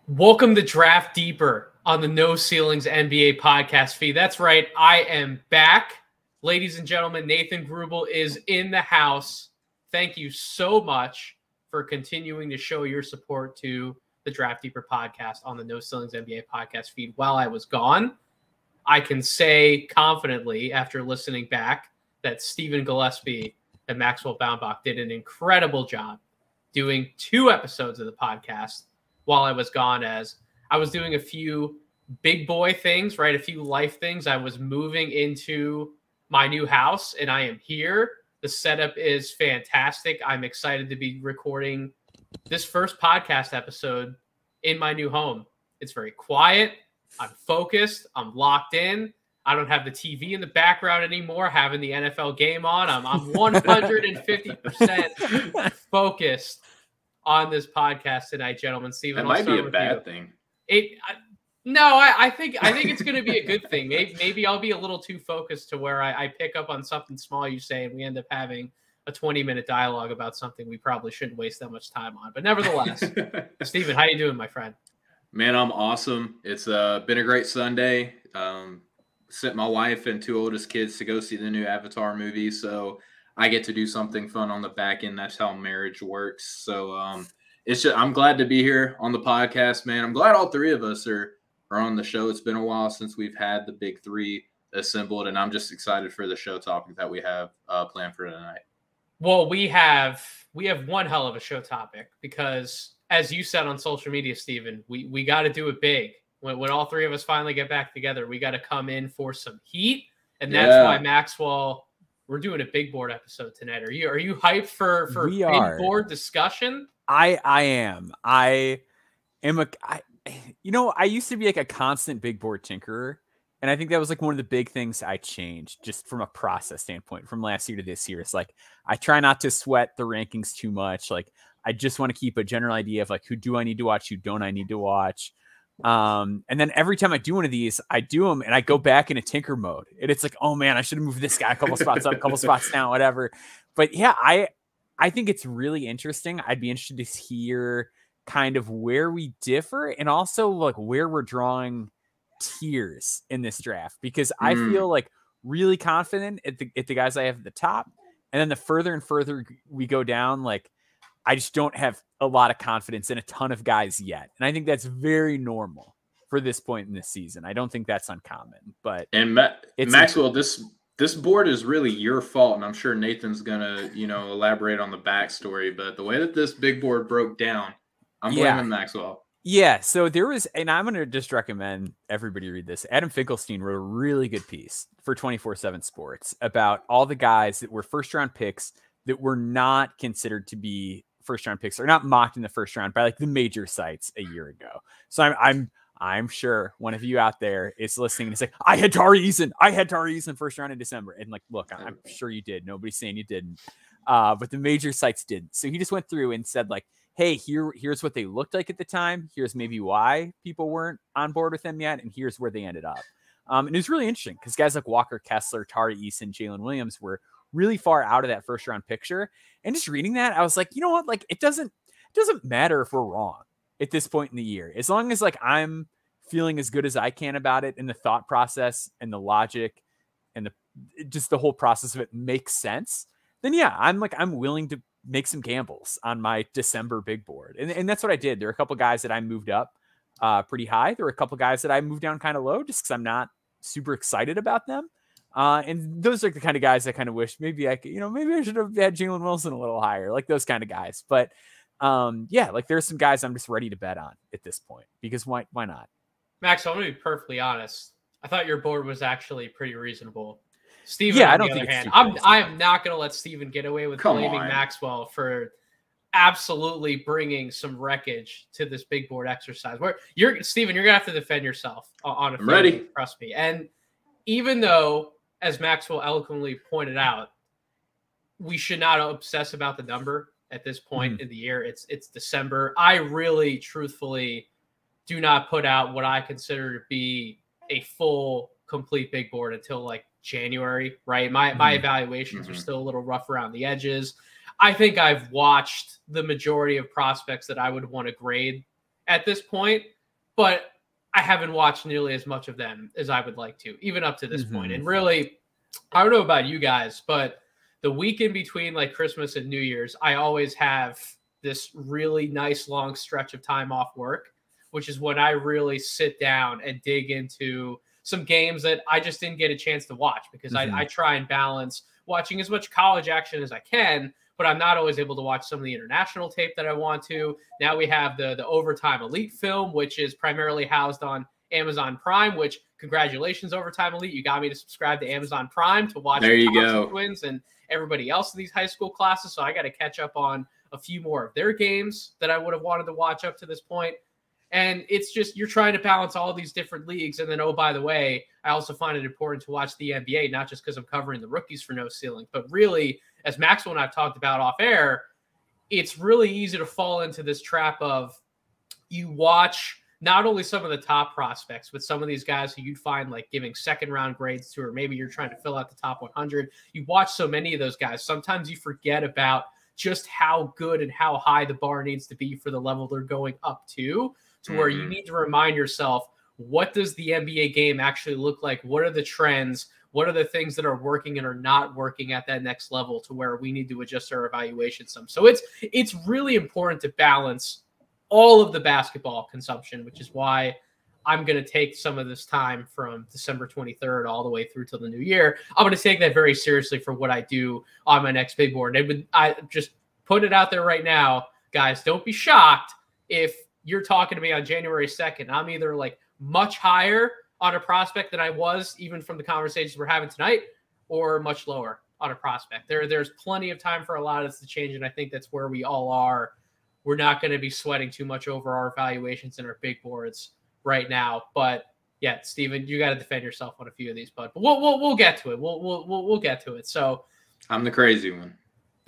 Welcome to Draft Deeper on the No Ceilings NBA podcast feed. That's right. I am back. Ladies and gentlemen, Nathan Grubel is in the house. Thank you so much for continuing to show your support to the Draft Deeper podcast on the No Ceilings NBA podcast feed. While I was gone, I can say confidently after listening back that Stephen Gillespie and Maxwell Baumbach did an incredible job doing 2 episodes of the podcast while I was gone, as I was doing a few big boy things, right? A few life things. I was moving into my new house and I am here. The setup is fantastic. I'm excited to be recording this first podcast episode in my new home. It's very quiet. I'm focused. I'm locked in. I don't have the TV in the background anymore, having the NFL game on. I'm 150% focused on this podcast tonight, gentlemen. Steven, that might be a bad thing. I think it's going to be a good thing. Maybe I'll be a little too focused to where I pick up on something small you say, and we end up having a 20-minute dialogue about something we probably shouldn't waste that much time on. But nevertheless, Steven, how you doing, my friend? Man, I'm awesome. It's been a great Sunday. Sent my wife and 2 oldest kids to go see the new Avatar movie, so I get to do something fun on the back end. That's how marriage works. So I'm glad to be here on the podcast, man. I'm glad all 3 of us are on the show. It's been a while since we've had the big 3 assembled, and I'm just excited for the show topic that we have planned for tonight. Well, we have one hell of a show topic because, as you said on social media, Steven, we got to do it big. When all 3 of us finally get back together, we got to come in for some heat, and that's why Maxwell. We're doing a big board episode tonight. Are you hyped for big board discussion? I am. I used to be like a constant big board tinkerer. And I think that was like one of the big things I changed just from a process standpoint from last year to this year. It's like, I try not to sweat the rankings too much. Like, I just want to keep a general idea of like, who do I need to watch? Who don't I need to watch? And then every time I do one of these, I do them and I go back into tinker mode, and it's like, oh man, I should have moved this guy a couple spots up, a couple spots down, whatever. But yeah, I think it's really interesting. I'd be interested to hear kind of where we differ and also like where we're drawing tiers in this draft, because I feel like really confident at the guys I have at the top. And then the further and further we go down, like, I just don't have a lot of confidence in a ton of guys yet. And I think that's very normal for this point in this season. I don't think that's uncommon. But Maxwell, this board is really your fault. And I'm sure Nathan's going to, elaborate on the backstory. But the way that this big board broke down, I'm blaming Maxwell. Yeah. So there was, and I'm going to just recommend everybody read this. Adam Finkelstein wrote a really good piece for 24/7 Sports about all the guys that were first-round picks that were not considered to be first-round picks, or not mocked in the first round by like the major sites a year ago. So I'm sure one of you out there is listening and it's like, I had Tari Eason first round in December. And like, look, I'm sure you did. Nobody's saying you didn't. But the major sites didn't. So he just went through and said like, hey, here's what they looked like at the time. Here's maybe why people weren't on board with them yet. And here's where they ended up. And it was really interesting because guys like Walker Kessler, Tari Eason, Jalen Williams were really far out of that first round picture. And just reading that, I was like, you know what? Like, it doesn't matter if we're wrong at this point in the year. As long as like I'm feeling as good as I can about it, and the thought process and the logic and the whole process of it makes sense, then yeah, I'm willing to make some gambles on my December big board. And that's what I did. There are a couple guys that I moved up pretty high. There were a couple guys that I moved down kind of low just because I'm not super excited about them. And those are the kind of guys I kind of wish maybe I could, maybe I should have had Jalen Wilson a little higher, like those kind of guys. But yeah, like there's some guys I'm just ready to bet on at this point, because why not? Max, I'm going to be perfectly honest. I thought your board was actually pretty reasonable. Steven, yeah, on the other hand, I am not going to let Steven get away with blaming Maxwell for absolutely bringing some wreckage to this big board exercise. Steven, you're going to have to defend yourself on a I'm ready. Trust me. And even though, as Maxwell eloquently pointed out, we should not obsess about the number at this point in the year. It's December. I really, truthfully, do not put out what I consider to be a full, complete big board until like January, right? My evaluations are still a little rough around the edges. I think I've watched the majority of prospects that I would want to grade at this point, but I haven't watched nearly as much of them as I would like to, even up to this point. And really, I don't know about you guys, but the week in between like Christmas and New Year's, I always have this really nice long stretch of time off work, which is when I really sit down and dig into some games that I just didn't get a chance to watch, because I try and balance watching as much college action as I can, but I'm not always able to watch some of the international tape that I want to. Now we have the Overtime Elite film, which is primarily housed on Amazon Prime, which congratulations, Overtime Elite. You got me to subscribe to Amazon Prime to watch the Thompson twins and everybody else in these high school classes. So I got to catch up on a few more of their games that I would have wanted to watch up to this point. And it's just, you're trying to balance all these different leagues. And then, oh, by the way, I also find it important to watch the NBA, not just because I'm covering the rookies for No Ceiling, but really, as Maxwell and I've talked about off air, it's really easy to fall into this trap of you watch not only some of the top prospects, but some of these guys who you'd find like giving second round grades to, or maybe you're trying to fill out the top 100. You watch so many of those guys. Sometimes you forget about just how good and how high the bar needs to be for the level they're going up to where you need to remind yourself, what does the NBA game actually look like? What are the trends? What are the things that are working and are not working at that next level to where we need to adjust our evaluation some? So it's really important to balance all of the basketball consumption, which is why I'm going to take some of this time from December 23rd all the way through till the new year. I'm going to take that very seriously for what I do on my next big board. And I just put it out there right now, guys, don't be shocked if you're talking to me on January 2nd. I'm either like much higher on a prospect than I was even from the conversations we're having tonight, or much lower on a prospect. There's plenty of time for a lot of this to change, and I think that's where we all are. We're not going to be sweating too much over our evaluations and our big boards right now. But yeah, Steven, you got to defend yourself on a few of these, but we'll get to it. We'll get to it. So I'm the crazy one.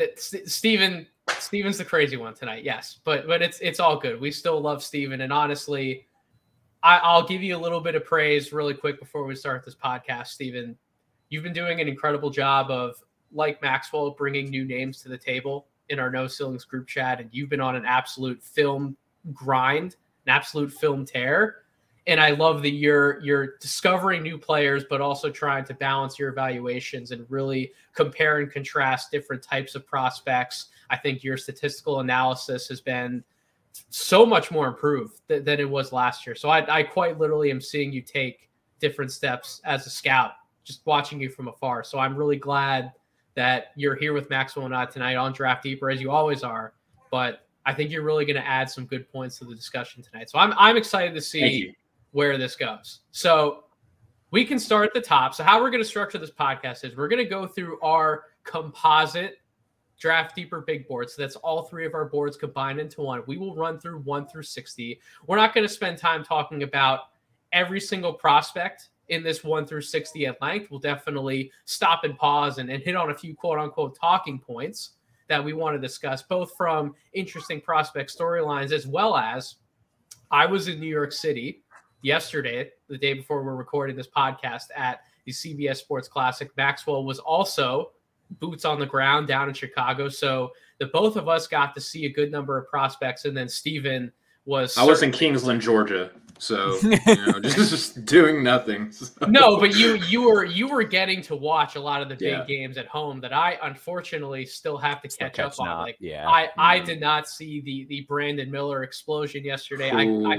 Steven's the crazy one tonight. Yes, but it's all good. We still love Steven, and honestly, I'll give you a little bit of praise really quick before we start this podcast. Steven, you've been doing an incredible job of, like Maxwell, bringing new names to the table in our No Ceilings group chat, and you've been on an absolute film grind, an absolute film tear. And I love that you're discovering new players, but also trying to balance your evaluations and really compare and contrast different types of prospects. I think your statistical analysis has been so much more improved than it was last year. So I quite literally am seeing you take different steps as a scout, just watching you from afar. So I'm really glad that you're here with Maxwell and I tonight on Draft Deeper, as you always are. But I think you're really going to add some good points to the discussion tonight. So I'm excited to see where this goes. So we can start at the top. So how we're going to structure this podcast is we're going to go through our composite Draft Deeper big board. So that's all three of our boards combined into one. We will run through 1 through 60. We're not going to spend time talking about every single prospect in this 1 through 60 at length. We'll definitely stop and pause and hit on a few quote unquote talking points that we want to discuss, both from interesting prospect storylines, as well as I was in New York City yesterday, the day before we're recording this podcast, at the CBS Sports Classic. Maxwell was also boots on the ground down in Chicago. So the both of us got to see a good number of prospects. And then Steven was... I was in Kingsland, Georgia. So, just doing nothing. So. No, but you were getting to watch a lot of the big games at home that I unfortunately still have to catch up on. Like, I did not see the Brandon Miller explosion yesterday.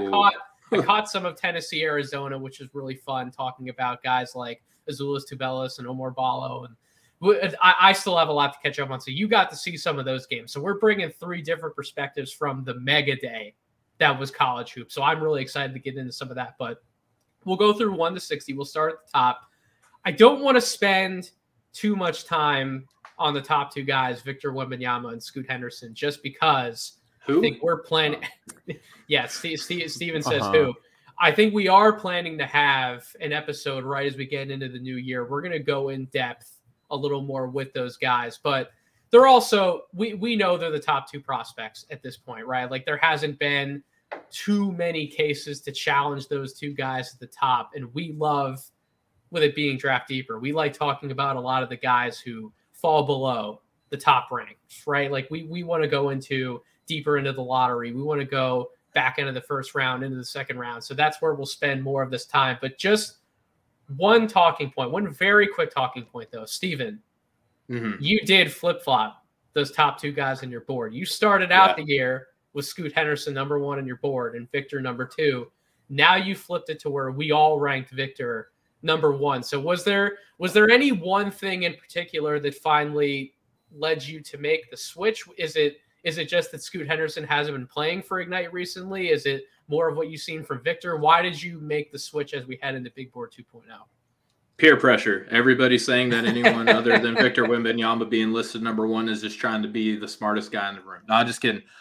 I caught some of Tennessee, Arizona, which was really fun, talking about guys like Azuolas Tubelis and Omar Ballo, and I still have a lot to catch up on. So you got to see some of those games. So we're bringing three different perspectives from the mega day that was college hoops. So I'm really excited to get into some of that, but we'll go through 1 to 60. We'll start at the top. I don't want to spend too much time on the top two guys, Victor Wembanyama and Scoot Henderson, just because I think we're planning. Yeah, Steven says who. I think we are planning to have an episode right as we get into the new year. We're going to go in depth a little more with those guys, but they're also, we know they're the top two prospects at this point, right? Like, there hasn't been too many cases to challenge those two guys at the top. And we love, with it being Draft Deeper, we like talking about a lot of the guys who fall below the top ranks, right? Like we want to go deeper into the lottery. We want to go back end of the first round into the second round. So that's where we'll spend more of this time. But just one talking point, one very quick talking point, though. Steven, you did flip-flop those top 2 guys on your board. You started out the year with Scoot Henderson number 1 on your board and Victor number 2. Now you flipped it to where we all ranked Victor number 1. So was there any one thing in particular that finally led you to make the switch? Is it just that Scoot Henderson hasn't been playing for Ignite recently? Is it more of what you've seen from Victor? Why did you make the switch as we head into Big Board 2.0? Peer pressure. Everybody's saying that anyone other than Victor Wembanyama being listed number 1 is just trying to be the smartest guy in the room. No, I'm just kidding.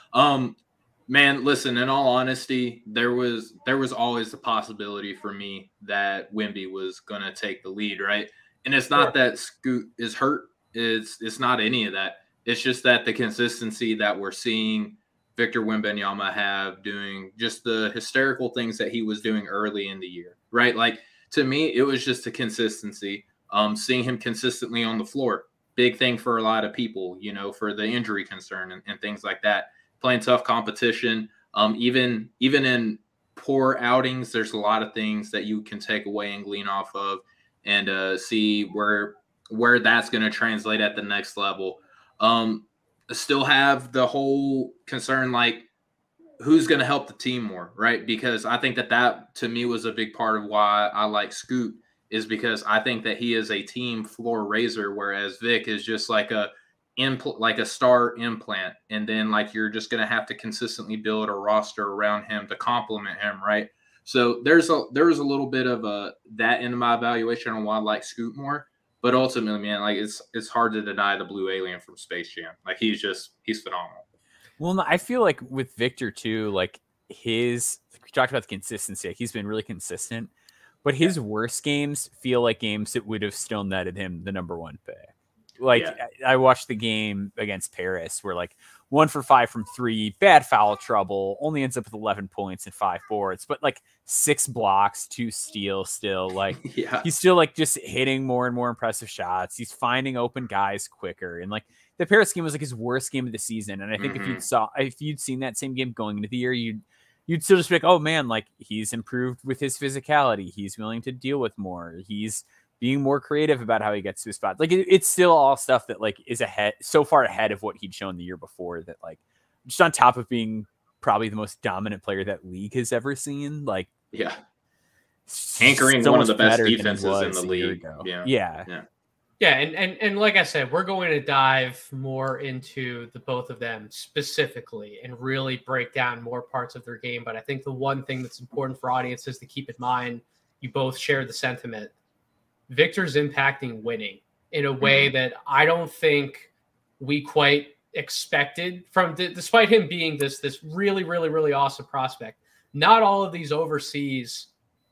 Man, listen, in all honesty, there was always the possibility for me that Wemby was going to take the lead, right? And it's not that Scoot is hurt. It's not any of that. It's just that the consistency that we're seeing Victor Wembanyama have doing just the hysterical things that he was doing early in the year, right? Like, to me, it was just a consistency. Seeing him consistently on the floor, big thing for a lot of people, you know, for the injury concern and things like that. Playing tough competition, even in poor outings, there's a lot of things that you can take away and glean off of, and see where that's going to translate at the next level. Still have the whole concern, like, who's going to help the team more, right? Because I think that to me was a big part of why I like Scoot, is because I think that he is a team floor raiser, whereas Vic is just like a star implant, and then like you're just going to have to consistently build a roster around him to complement him, right? So there was a little bit of that in my evaluation on why I like Scoot more, but ultimately, man, like it's hard to deny the blue alien from Space Jam. Like he's phenomenal. Well, no, I feel like with Victor too, like we talked about the consistency. Like he's been really consistent, but his worst games feel like games that would have still netted him the number 1 pick. Like I watched the game against Paris where like 1 for 5 from 3, bad foul trouble, only ends up with 11 points and 5 boards, but like 6 blocks, 2 steals still. Like he's still like just hitting more and more impressive shots. He's finding open guys quicker. And like the Paris game was like his worst game of the season. And I think if you'd seen that same game going into the year, you'd still just be like, oh man, like he's improved with his physicality. He's willing to deal with more. He's being more creative about how he gets to his spot. Like it's still all stuff that like is so far ahead of what he'd shown the year before, that like just on top of being probably the most dominant player that league has ever seen. Like, anchoring one of the best defenses in the league. Yeah, and like I said, we're going to dive more into the both of them specifically and really break down more parts of their game. But I think the one thing that's important for audiences to keep in mind, you both share the sentiment. Victor's impacting winning in a way that I don't think we quite expected despite him being this really, really, really awesome prospect. Not all of these overseas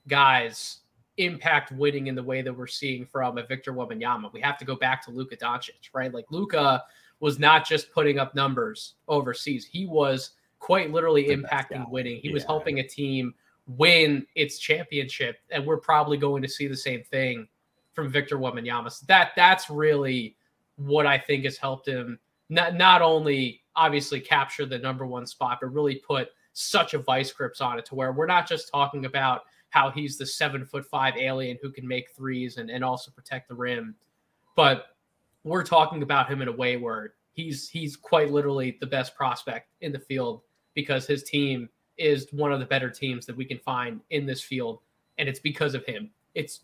guys impact winning in the way that we're seeing from a Victor Wembanyama. We have to go back to Luka Doncic, right? Like Luka was not just putting up numbers overseas. He was quite literally impacting winning. He was helping a team win its championship, and we're probably going to see the same thing from Victor Wembanyama. So that's really what I think has helped him not only obviously capture the number 1 spot, but really put such a vice grips on it to where we're not just talking about how he's the 7'5" alien who can make threes and also protect the rim, but we're talking about him in a way where he's quite literally the best prospect in the field, because his team is one of the better teams that we can find in this field. And it's because of him. It's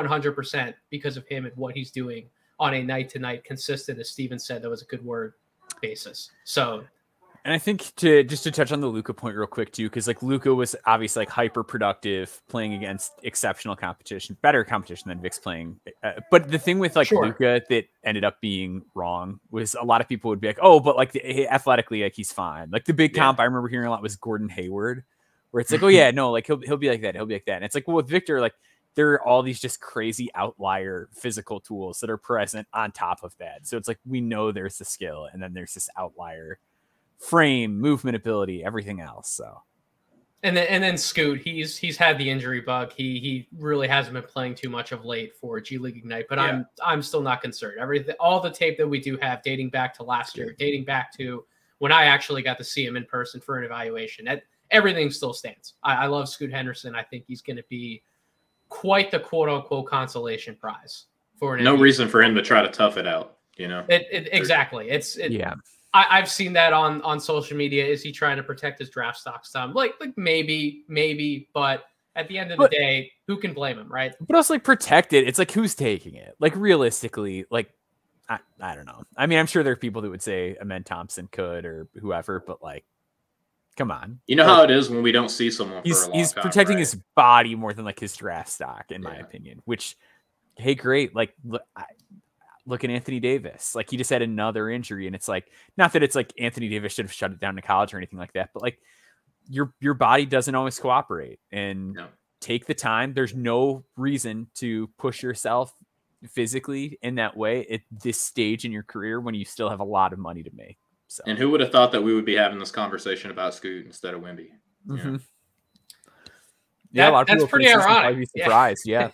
100% because of him and what he's doing on a night-to-night consistent, as Steven said, that was a good word, basis. So, and I think to touch on the Luka point real quick too, because like Luka was obviously like hyper productive playing against exceptional competition, better competition than Vic's playing. But the thing with like Luka that ended up being wrong was a lot of people would be like, oh, but like athletically, like he's fine. Like the big comp I remember hearing a lot was Gordon Hayward, where it's like, oh yeah, no, like he'll be like that. He'll be like that. And it's like, well, with Victor, like there are all these just crazy outlier physical tools that are present on top of that. So it's like, we know there's the skill, and then there's this outlier frame, movement ability, everything else. So, and then Scoot, he's had the injury bug. He really hasn't been playing too much of late for G League Ignite, but I'm still not concerned. All the tape that we do have dating back to last year, dating back to when I actually got to see him in person for an evaluation. everything still stands. I love Scoot Henderson. I think he's going to be quite the quote-unquote consolation prize for an No NBA. reason for him to try to tough it out, Exactly. I've seen that on social media. Is he trying to protect his draft stock some? Like maybe, but at the end of the day, who can blame him, right? But also, like, protect it. It's like, who's taking it? Like, realistically, like, I don't know. I mean, I'm sure there are people that would say Amen Thompson could or whoever, but like, come on. You know how it is when we don't see someone for a long time. He's protecting his body more than like his draft stock, in my opinion. Which, hey, great. Like, look at Anthony Davis. Like, he just had another injury, and it's like, not that it's like Anthony Davis should have shut it down to college or anything like that, but like, your body doesn't always cooperate, and take the time. There's no reason to push yourself physically in that way at this stage in your career when you still have a lot of money to make. So. And who would have thought that we would be having this conversation about Scoot instead of Wemby? Mm-hmm. Yeah, a lot of people that's pretty ironic. Be surprised. Yeah.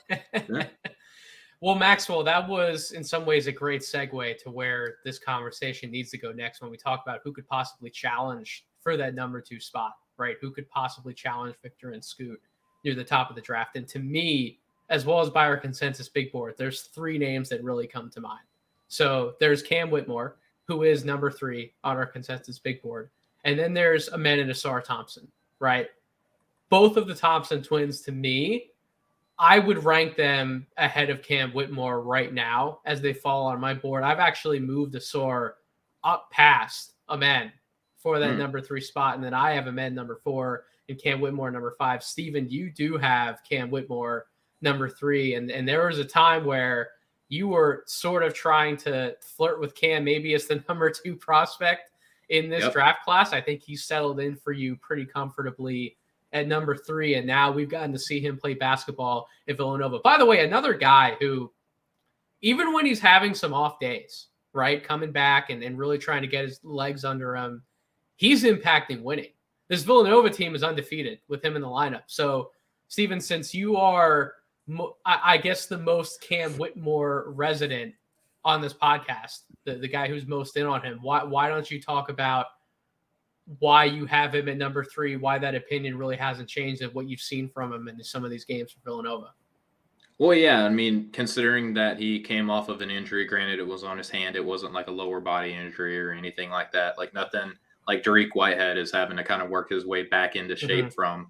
Well, Maxwell, that was in some ways a great segue to where this conversation needs to go next when we talk about who could possibly challenge for that number 2 spot, right? Who could possibly challenge Victor and Scoot near the top of the draft? And to me, as well as by our consensus big board, there's 3 names that really come to mind. So there's Cam Whitmore, who is number 3 on our consensus big board. And then there's Amen and Ausur Thompson, right? Both of the Thompson twins, to me, I would rank them ahead of Cam Whitmore right now as they fall on my board. I've actually moved Ausur up past Amen for that number 3 spot. And then I have Amen number 4 and Cam Whitmore number 5. Steven, you do have Cam Whitmore number 3. And there was a time where you were sort of trying to flirt with Cam maybe as the number 2 prospect in this draft class. I think he settled in for you pretty comfortably at number 3, and now we've gotten to see him play basketball at Villanova. By the way, another guy who, even when he's having some off days, right, coming back and really trying to get his legs under him, he's impacting winning. This Villanova team is undefeated with him in the lineup. So, Steven, since you are, I guess, the most Cam Whitmore resident on this podcast, the guy who's most in on him, why don't you talk about why you have him at number 3, why that opinion really hasn't changed of what you've seen from him in some of these games for Villanova? Well, yeah, I mean, considering that he came off of an injury, granted it was on his hand, it wasn't like a lower body injury or anything like that, like nothing like Dariq Whitehead is having to kind of work his way back into shape from.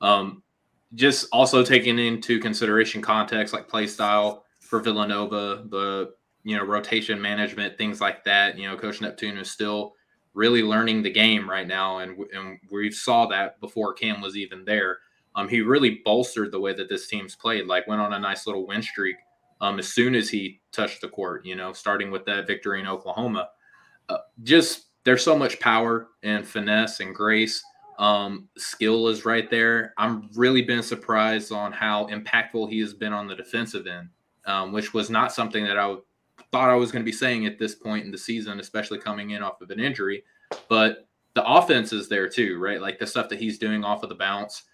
Just also taking into consideration context, like play style for Villanova, the, rotation management, things like that. Coach Neptune is still really learning the game right now, and we saw that before Cam was even there. He really bolstered the way that this team's played, like went on a nice little win streak as soon as he touched the court, starting with that victory in Oklahoma. Just there's so much power and finesse and grace. Skill is right there. I'm really been surprised on how impactful he has been on the defensive end, which was not something that I thought I was going to be saying at this point in the season, especially coming in off of an injury. But the offense is there too, right? Like the stuff that he's doing off of the bounce.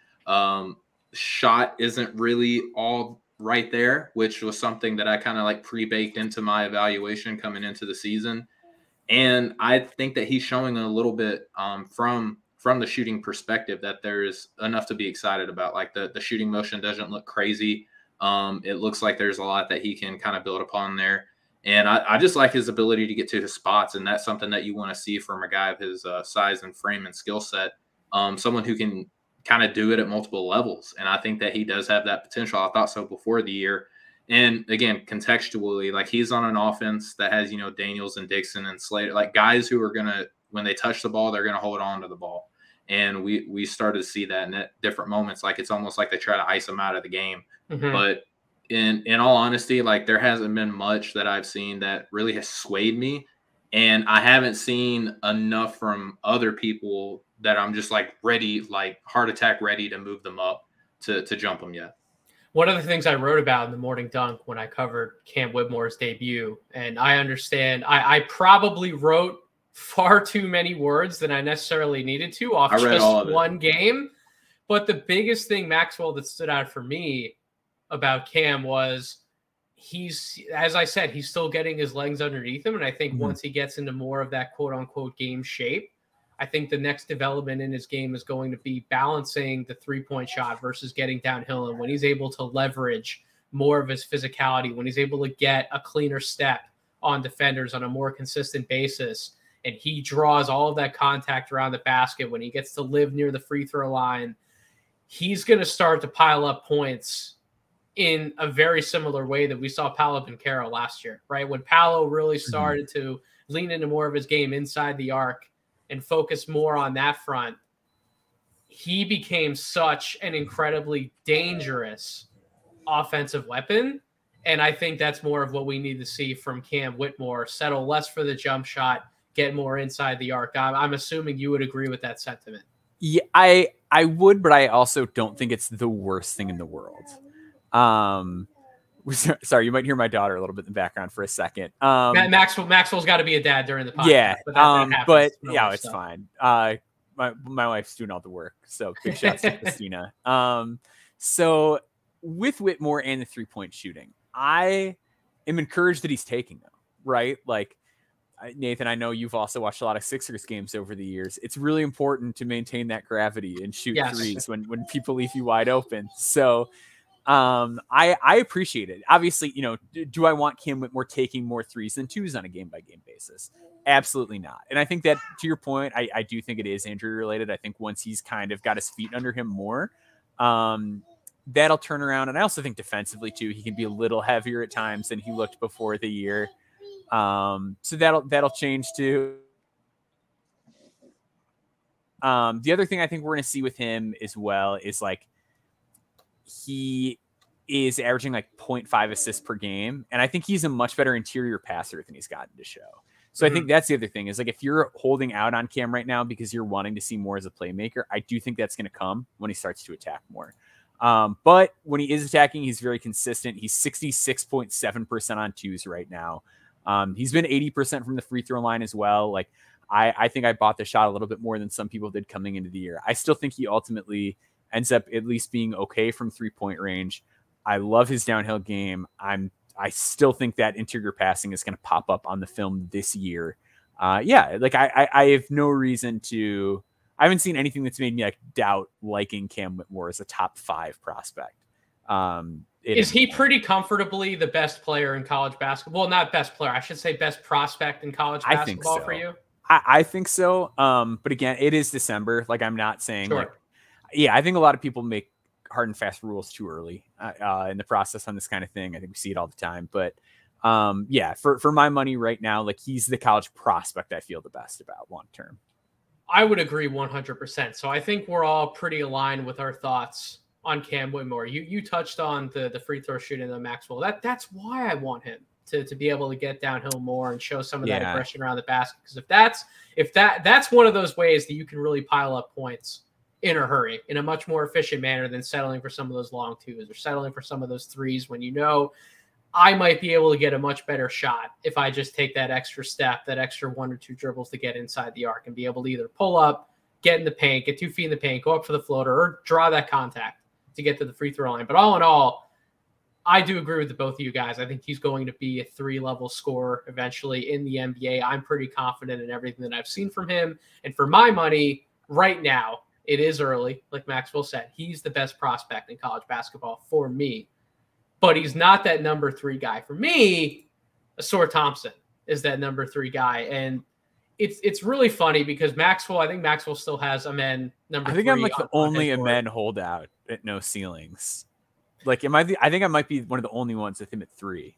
Shot isn't really all right there, which was something that I kind of like pre-baked into my evaluation coming into the season. And I think that he's showing a little bit from the shooting perspective that there's enough to be excited about. Like the shooting motion doesn't look crazy. It looks like there's a lot that he can kind of build upon there. And I just like his ability to get to his spots. And that's something that you want to see from a guy of his size and frame and skill set. Someone who can kind of do it at multiple levels. And I think that he does have that potential. I thought so before the year. And again, contextually, like he's on an offense that has, Daniels and Dixon and Slater, like guys who are going to, when they touch the ball, they're going to hold on to the ball. And we started to see that in different moments. Like it's almost like they try to ice him out of the game. But in all honesty, like there hasn't been much that I've seen that really has swayed me. And I haven't seen enough from other people that I'm just like ready, like heart attack ready to move them up to jump them yet. One of the things I wrote about in the Morning Dunk when I covered Cam Whitmore's debut, and I understand I probably wrote far too many words than I necessarily needed to off just one game. But the biggest thing, Maxwell, that stood out for me about Cam was he's, as I said, he's still getting his legs underneath him. And I think once he gets into more of that quote unquote game shape, I think the next development in his game is going to be balancing the three-point shot versus getting downhill. And when he's able to leverage more of his physicality, when he's able to get a cleaner step on defenders on a more consistent basis, and he draws all of that contact around the basket, when he gets to live near the free throw line, he's going to start to pile up points in a very similar way that we saw Paolo Banchero last year, right? When Paolo really started to lean into more of his game inside the arc and focus more on that front, he became such an incredibly dangerous offensive weapon. And I think that's more of what we need to see from Cam Whitmore. Settle less for the jump shot, get more inside the arc. I'm assuming you would agree with that sentiment. Yeah, I would, but I also don't think it's the worst thing in the world. Sorry, you might hear my daughter a little bit in the background for a second. Maxwell's got to be a dad during the podcast. Yeah, but yeah, it's fine. My wife's doing all the work, so big shouts to Christina. So with Whitmore and the 3-point shooting, I am encouraged that he's taking them, right? Like, Nathan, I know you've also watched a lot of Sixers games over the years. It's really important to maintain that gravity and shoot threes when people leave you wide open. So I appreciate it. Obviously, do I want Cam Whitmore taking more threes than twos on a game-by-game basis? Absolutely not. And I think that, to your point, I do think it is injury-related. I think once he's kind of got his feet under him more, that'll turn around. And I also think defensively, too, he can be a little heavier at times than he looked before the year. So that'll change too. The other thing I think we're going to see with him as well is like he is averaging like 0.5 assists per game. And I think he's a much better interior passer than he's gotten to show. So I think that's the other thing is like, if you're holding out on Cam right now because you're wanting to see more as a playmaker, I do think that's going to come when he starts to attack more. But when he is attacking, he's very consistent. He's 66.7% on twos right now. He's been 80% from the free throw line as well. Like I think I bought the shot a little bit more than some people did coming into the year. I still think he ultimately ends up at least being okay from 3-point range. I love his downhill game. I still think that interior passing is going to pop up on the film this year. Like I have no reason to, I haven't seen anything that's made me like doubt liking Cam Whitmore as a top 5 prospect. Is he pretty comfortably the best player in college basketball? Well, not best player. I should say best prospect in college basketball for you. I think so. But again, it is December. Like I'm not saying I think a lot of people make hard and fast rules too early in the process on this kind of thing. I think we see it all the time, but for my money right now, like he's the college prospect I feel the best about long-term. I would agree 100%. So I think we're all pretty aligned with our thoughts on Cam Whitmore. You touched on the free throw shooting of Maxwell. That's why I want him to be able to get downhill more and show some of that aggression around the basket. Because if that's one of those ways that you can really pile up points in a hurry, in a much more efficient manner than settling for some of those long twos or settling for some of those threes when I might be able to get a much better shot if I just take that extra step, that extra 1 or 2 dribbles to get inside the arc and be able to either pull up, get in the paint, get 2 feet in the paint, go up for the floater, or draw that contact to get to the free throw line. But all in all, I do agree with the both of you guys. I think he's going to be a 3-level scorer eventually in the NBA. I'm pretty confident in everything that I've seen from him. And for my money, right now, it is early. Like Maxwell said, he's the best prospect in college basketball for me. But he's not that number 3 guy. For me, Ausur Thompson is that number 3 guy. And it's really funny because I think Maxwell still has Amen number 3. I think I'm like the only Amen holdout at no ceilings. Like I think I might be one of the only ones with him at 3.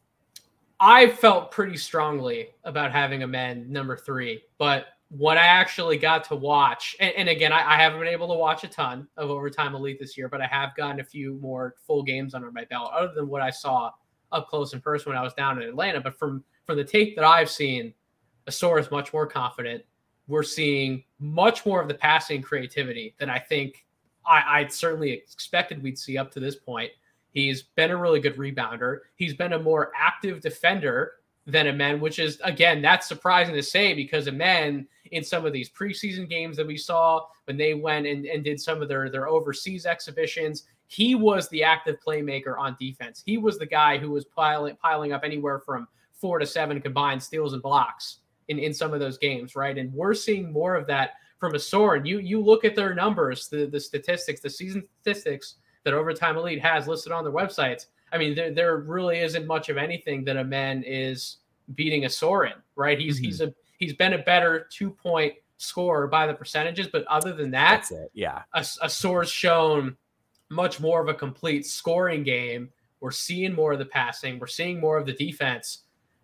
I felt pretty strongly about having Amen number 3, but what I actually got to watch, and again, I haven't been able to watch a ton of Overtime Elite this year, but I have gotten a few more full games under my belt, other than what I saw up close in person when I was down in Atlanta. But from the tape that I've seen, Ausur is much more confident. We're seeing much more of the passing creativity than I think I'd certainly expected we'd see up to this point. He's been a really good rebounder. He's been a more active defender than Amen, which is, again, that's surprising to say because Amen, in some of these preseason games that we saw, when they went and did some of their overseas exhibitions, he was the active playmaker on defense. He was the guy who was piling up anywhere from 4 to 7 combined steals and blocks in some of those games, right? And we're seeing more of that from Ausur. And you look at their numbers, the statistics, the season statistics that Overtime Elite has listed on their websites. I mean, there really isn't much of anything that Amen is beating Ausur in, right? He's been a better 2-point scorer by the percentages, but other than that, that's it. Yeah, Asur's shown much more of a complete scoring game. We're seeing more of the passing. We're seeing more of the defense.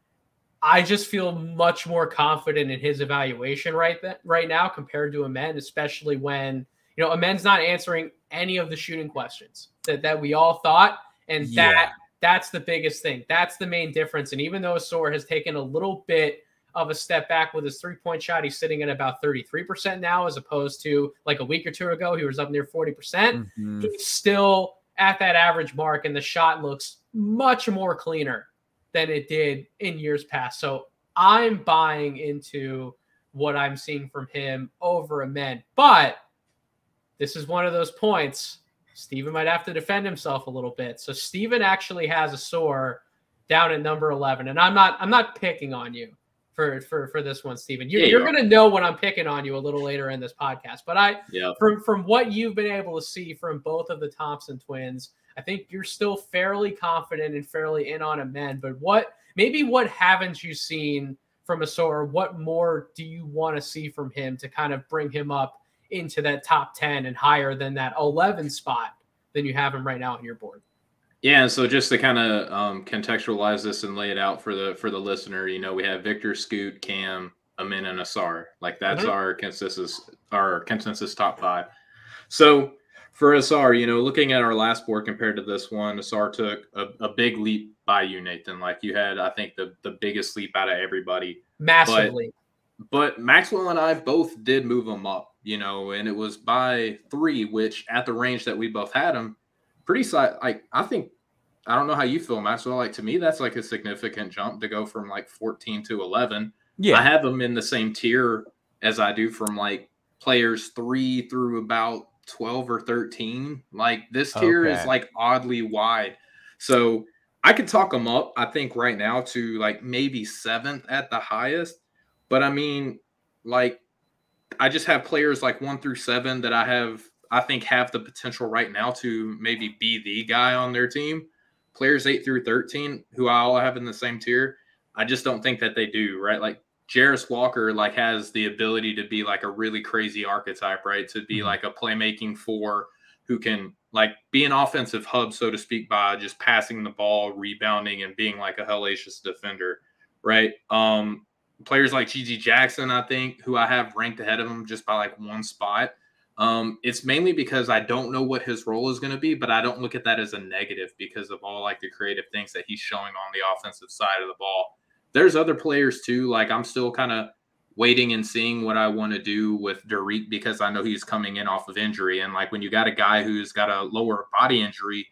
I just feel much more confident in his evaluation right now compared to Amen, especially when, Amen's not answering any of the shooting questions that we all thought. And that's the biggest thing. That's the main difference. And even though Ausur has taken a little bit of a step back with his 3-point shot, he's sitting at about 33% now, as opposed to like a week or two ago, he was up near 40%. He's still at that average mark, and the shot looks much more cleaner than it did in years past. So I'm buying into what I'm seeing from him over Amen. But this is one of those points Steven might have to defend himself a little bit. So Steven actually has Ausur down at number 11. And I'm not picking on you for this one, Steven. You're going to know when I'm picking on you a little later in this podcast. But from what you've been able to see from both of the Thompson twins, I think you're still fairly confident and fairly in on Amen. But what haven't you seen from Ausur? What more do you want to see from him to kind of bring him up into that top 10 and higher than that 11 spot than you have him right now on your board? Yeah, and so just to kind of contextualize this and lay it out for the listener, we have Victor, Scoot, Cam, Amen, and Ausur. Like that's our consensus top 5. So for Ausur, looking at our last board compared to this one, Ausur took a big leap by you, Nathan. Like you had, I think, the biggest leap out of everybody. Massively. But Maxwell and I both did move him up, and it was by 3, which at the range that we both had him, I don't know how you feel, Maxwell. Like to me, that's like a significant jump to go from like 14 to 11. Yeah, I have him in the same tier as I do from like players 3 through about 12 or 13. Like this tier is like oddly wide. So I could talk him up, I think, right now to like maybe 7th at the highest. But I mean, like, I just have players like 1 through 7 that I think have the potential right now to maybe be the guy on their team. Players 8 through 13, who I all have in the same tier, I just don't think that they do, right? Like Jarris Walker, like has the ability to be like a really crazy archetype, right? To be like a playmaking 4 who can like be an offensive hub, so to speak, by just passing the ball, rebounding, and being like a hellacious defender, right? Players like G.G. Jackson, I think, who I have ranked ahead of him just by like 1 spot. It's mainly because I don't know what his role is going to be, but I don't look at that as a negative because of all like the creative things that he's showing on the offensive side of the ball. There's other players too. Like I'm still kind of waiting and seeing what I want to do with Derek because I know he's coming in off of injury. And like when you got a guy who's got a lower body injury,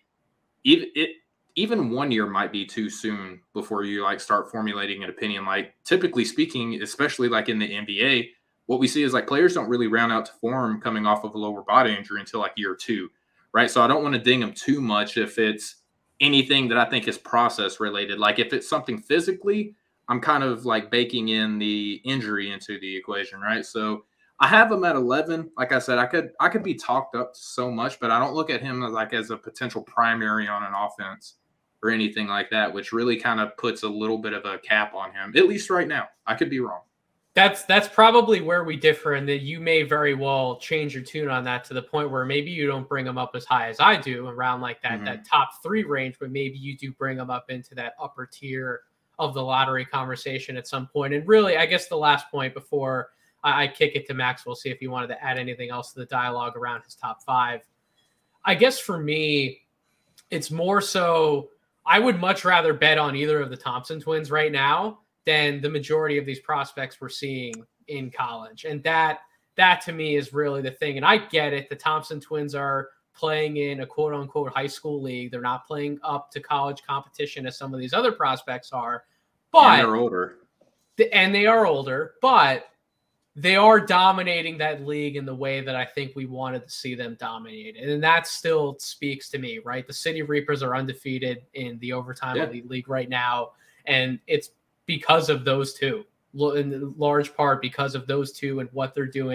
even 1 year might be too soon before you like start formulating an opinion. Like typically speaking, especially like in the NBA, what we see is like players don't really round out to form coming off of a lower body injury until like year 2, right? So I don't want to ding them too much if it's anything that I think is process related. Like if it's something physically, I'm kind of like baking in the injury into the equation, right? So I have him at 11. Like I said, I could be talked up so much, but I don't look at him as a potential primary on an offense or anything like that, which really kind of puts a little bit of a cap on him, at least right now. I could be wrong. That's probably where we differ, and that you may very well change your tune on that to the point where maybe you don't bring them up as high as I do around like that top 3 range, but maybe you do bring them up into that upper tier of the lottery conversation at some point. And really, I guess the last point before I kick it to Maxwell, see if he wanted to add anything else to the dialogue around his top 5. I guess for me, it's more so I would much rather bet on either of the Thompson twins right now than the majority of these prospects we're seeing in college. And that to me is really the thing. And I get it. The Thompson twins are playing in a quote unquote high school league. They're not playing up to college competition as some of these other prospects are, but and they're older. And they are older, but they are dominating that league in the way that I think we wanted to see them dominate. And that still speaks to me, right? The City Reapers are undefeated in the Overtime Elite League right now. And it's because of those two, in large part because of those two and what they're doing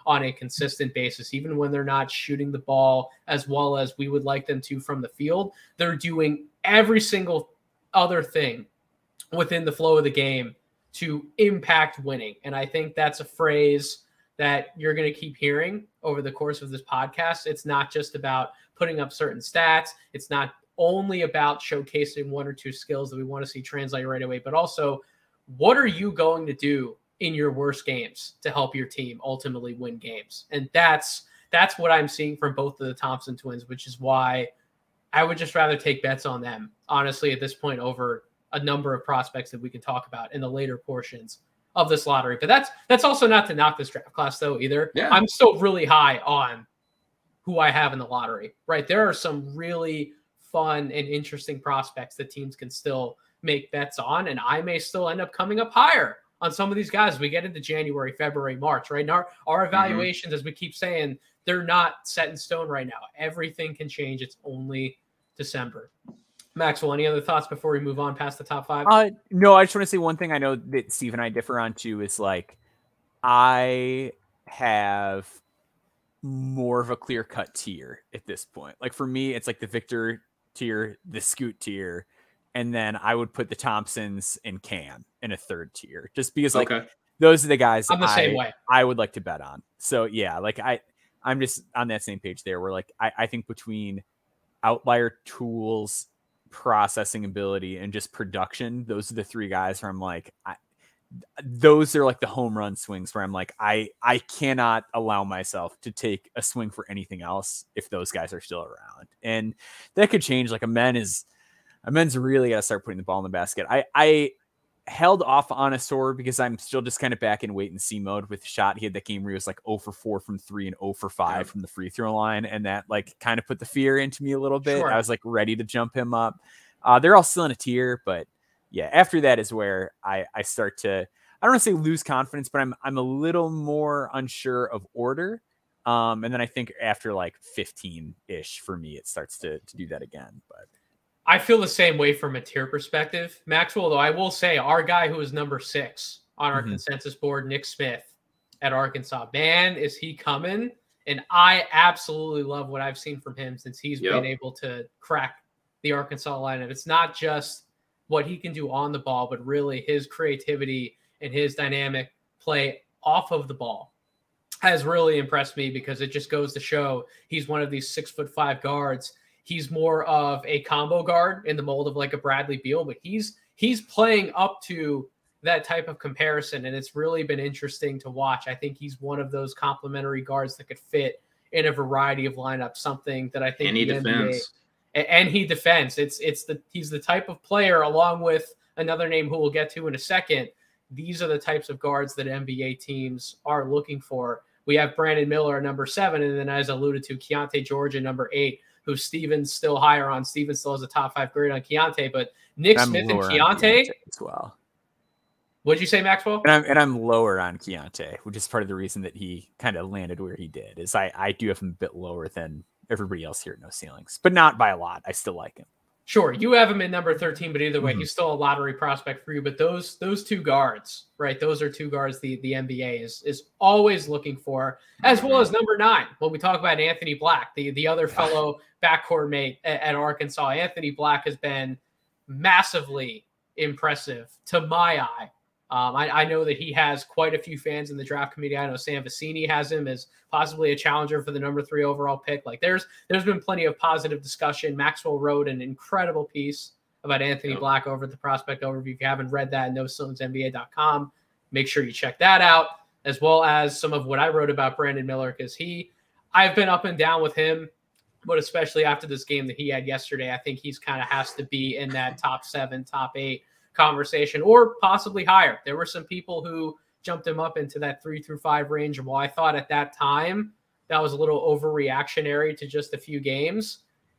on a consistent basis. Even when they're not shooting the ball as well as we would like them to from the field, they're doing every single other thing within the flow of the game to impact winning. And I think that's a phrase that you're going to keep hearing over the course of this podcast. It's not just about putting up certain stats. It's not only about showcasing one or two skills that we want to see translate right away, but also what are you going to do in your worst games to help your team ultimately win games? And that's what I'm seeing from both of the Thompson twins, which is why I would just rather take bets on them, honestly, at this point over a number of prospects that we can talk about in the later portions of this lottery. But that's also not to knock this draft class though either. Yeah. I'm still really high on who I have in the lottery, right? There are some really fun and interesting prospects that teams can still make bets on. And I may still end up coming up higher on some of these guys as we get into January, February, March, right? And our evaluations, as we keep saying, they're not set in stone right now. Everything can change. It's only December. Maxwell, any other thoughts before we move on past the top five? No, I just want to say one thing I know that Steve and I differ on too is like, I have more of a clear-cut tier at this point. Like for me, it's like the Victor tier, the Scoot tier, and then I would put the Thompsons and Cam in a third tier, just because like those are the guys I'm the same way. I would like to bet on. So yeah, like I'm just on that same page there where like I think between outlier tools, processing ability, and just production, those are the three guys where I'm like, those are like the home run swings where I'm like, I cannot allow myself to take a swing for anything else if those guys are still around. And that could change. Like a men's really got to start putting the ball in the basket. I held off on Ausur because I'm still just kind of back in wait and see mode with the shot. He had that game where he was like 0 for 4 from 3 and 0 for 5 from the free throw line. And that like kind of put the fear into me a little bit. Sure. I was like ready to jump him up. They're all still in a tier, but yeah, after that is where I start to, I don't want to say lose confidence, but I'm a little more unsure of order. And then I think after like 15-ish for me, it starts to do that again. But I feel the same way from a tier perspective, Maxwell, though I will say our guy who is number 6 on our consensus board, Nick Smith at Arkansas, man, is he coming? And I absolutely love what I've seen from him since he's been able to crack the Arkansas lineup. It's not just what he can do on the ball, but really his creativity and his dynamic play off of the ball has really impressed me because it just goes to show he's one of these 6'5" guards. He's more of a combo guard in the mold of like a Bradley Beal, but he's playing up to that type of comparison, and it's really been interesting to watch. I think he's one of those complementary guards that could fit in a variety of lineups, something that I think and he defends. And he defends. He's the type of player, along with another name who we'll get to in a second. These are the types of guards that NBA teams are looking for. We have Brandon Miller at number 7, and then as alluded to, Keontae George at number 8, who Steven's still higher on. Steven still has a top 5 grade on Keontae, but Nick Smith and Keontae as well. What'd you say, Maxwell? And I'm lower on Keontae, which is part of the reason that he kind of landed where he did. Is I do have him a bit lower than everybody else here at No Ceilings, but not by a lot. I still like him. Sure, you have him in number 13, but either way, he's still a lottery prospect for you. But those two guards, right? Those are two guards the NBA is always looking for, as well as number 9. When we talk about Anthony Black, the other fellow backcourt mate at Arkansas, Anthony Black has been massively impressive to my eye. I know that he has quite a few fans in the draft committee. I know Sam Vecini has him as possibly a challenger for the number 3 overall pick. Like there's been plenty of positive discussion. Maxwell wrote an incredible piece about Anthony Black over at the Prospect Overview. If you haven't read that, NoCeilingsNBA.com, make sure you check that out, as well as some of what I wrote about Brandon Miller, because I've been up and down with him, but especially after this game that he had yesterday, I think he's kind of has to be in that top 7, top 8 conversation, or possibly higher. There were some people who jumped him up into that 3 through 5 range. And while I thought at that time that was a little overreactionary to just a few games,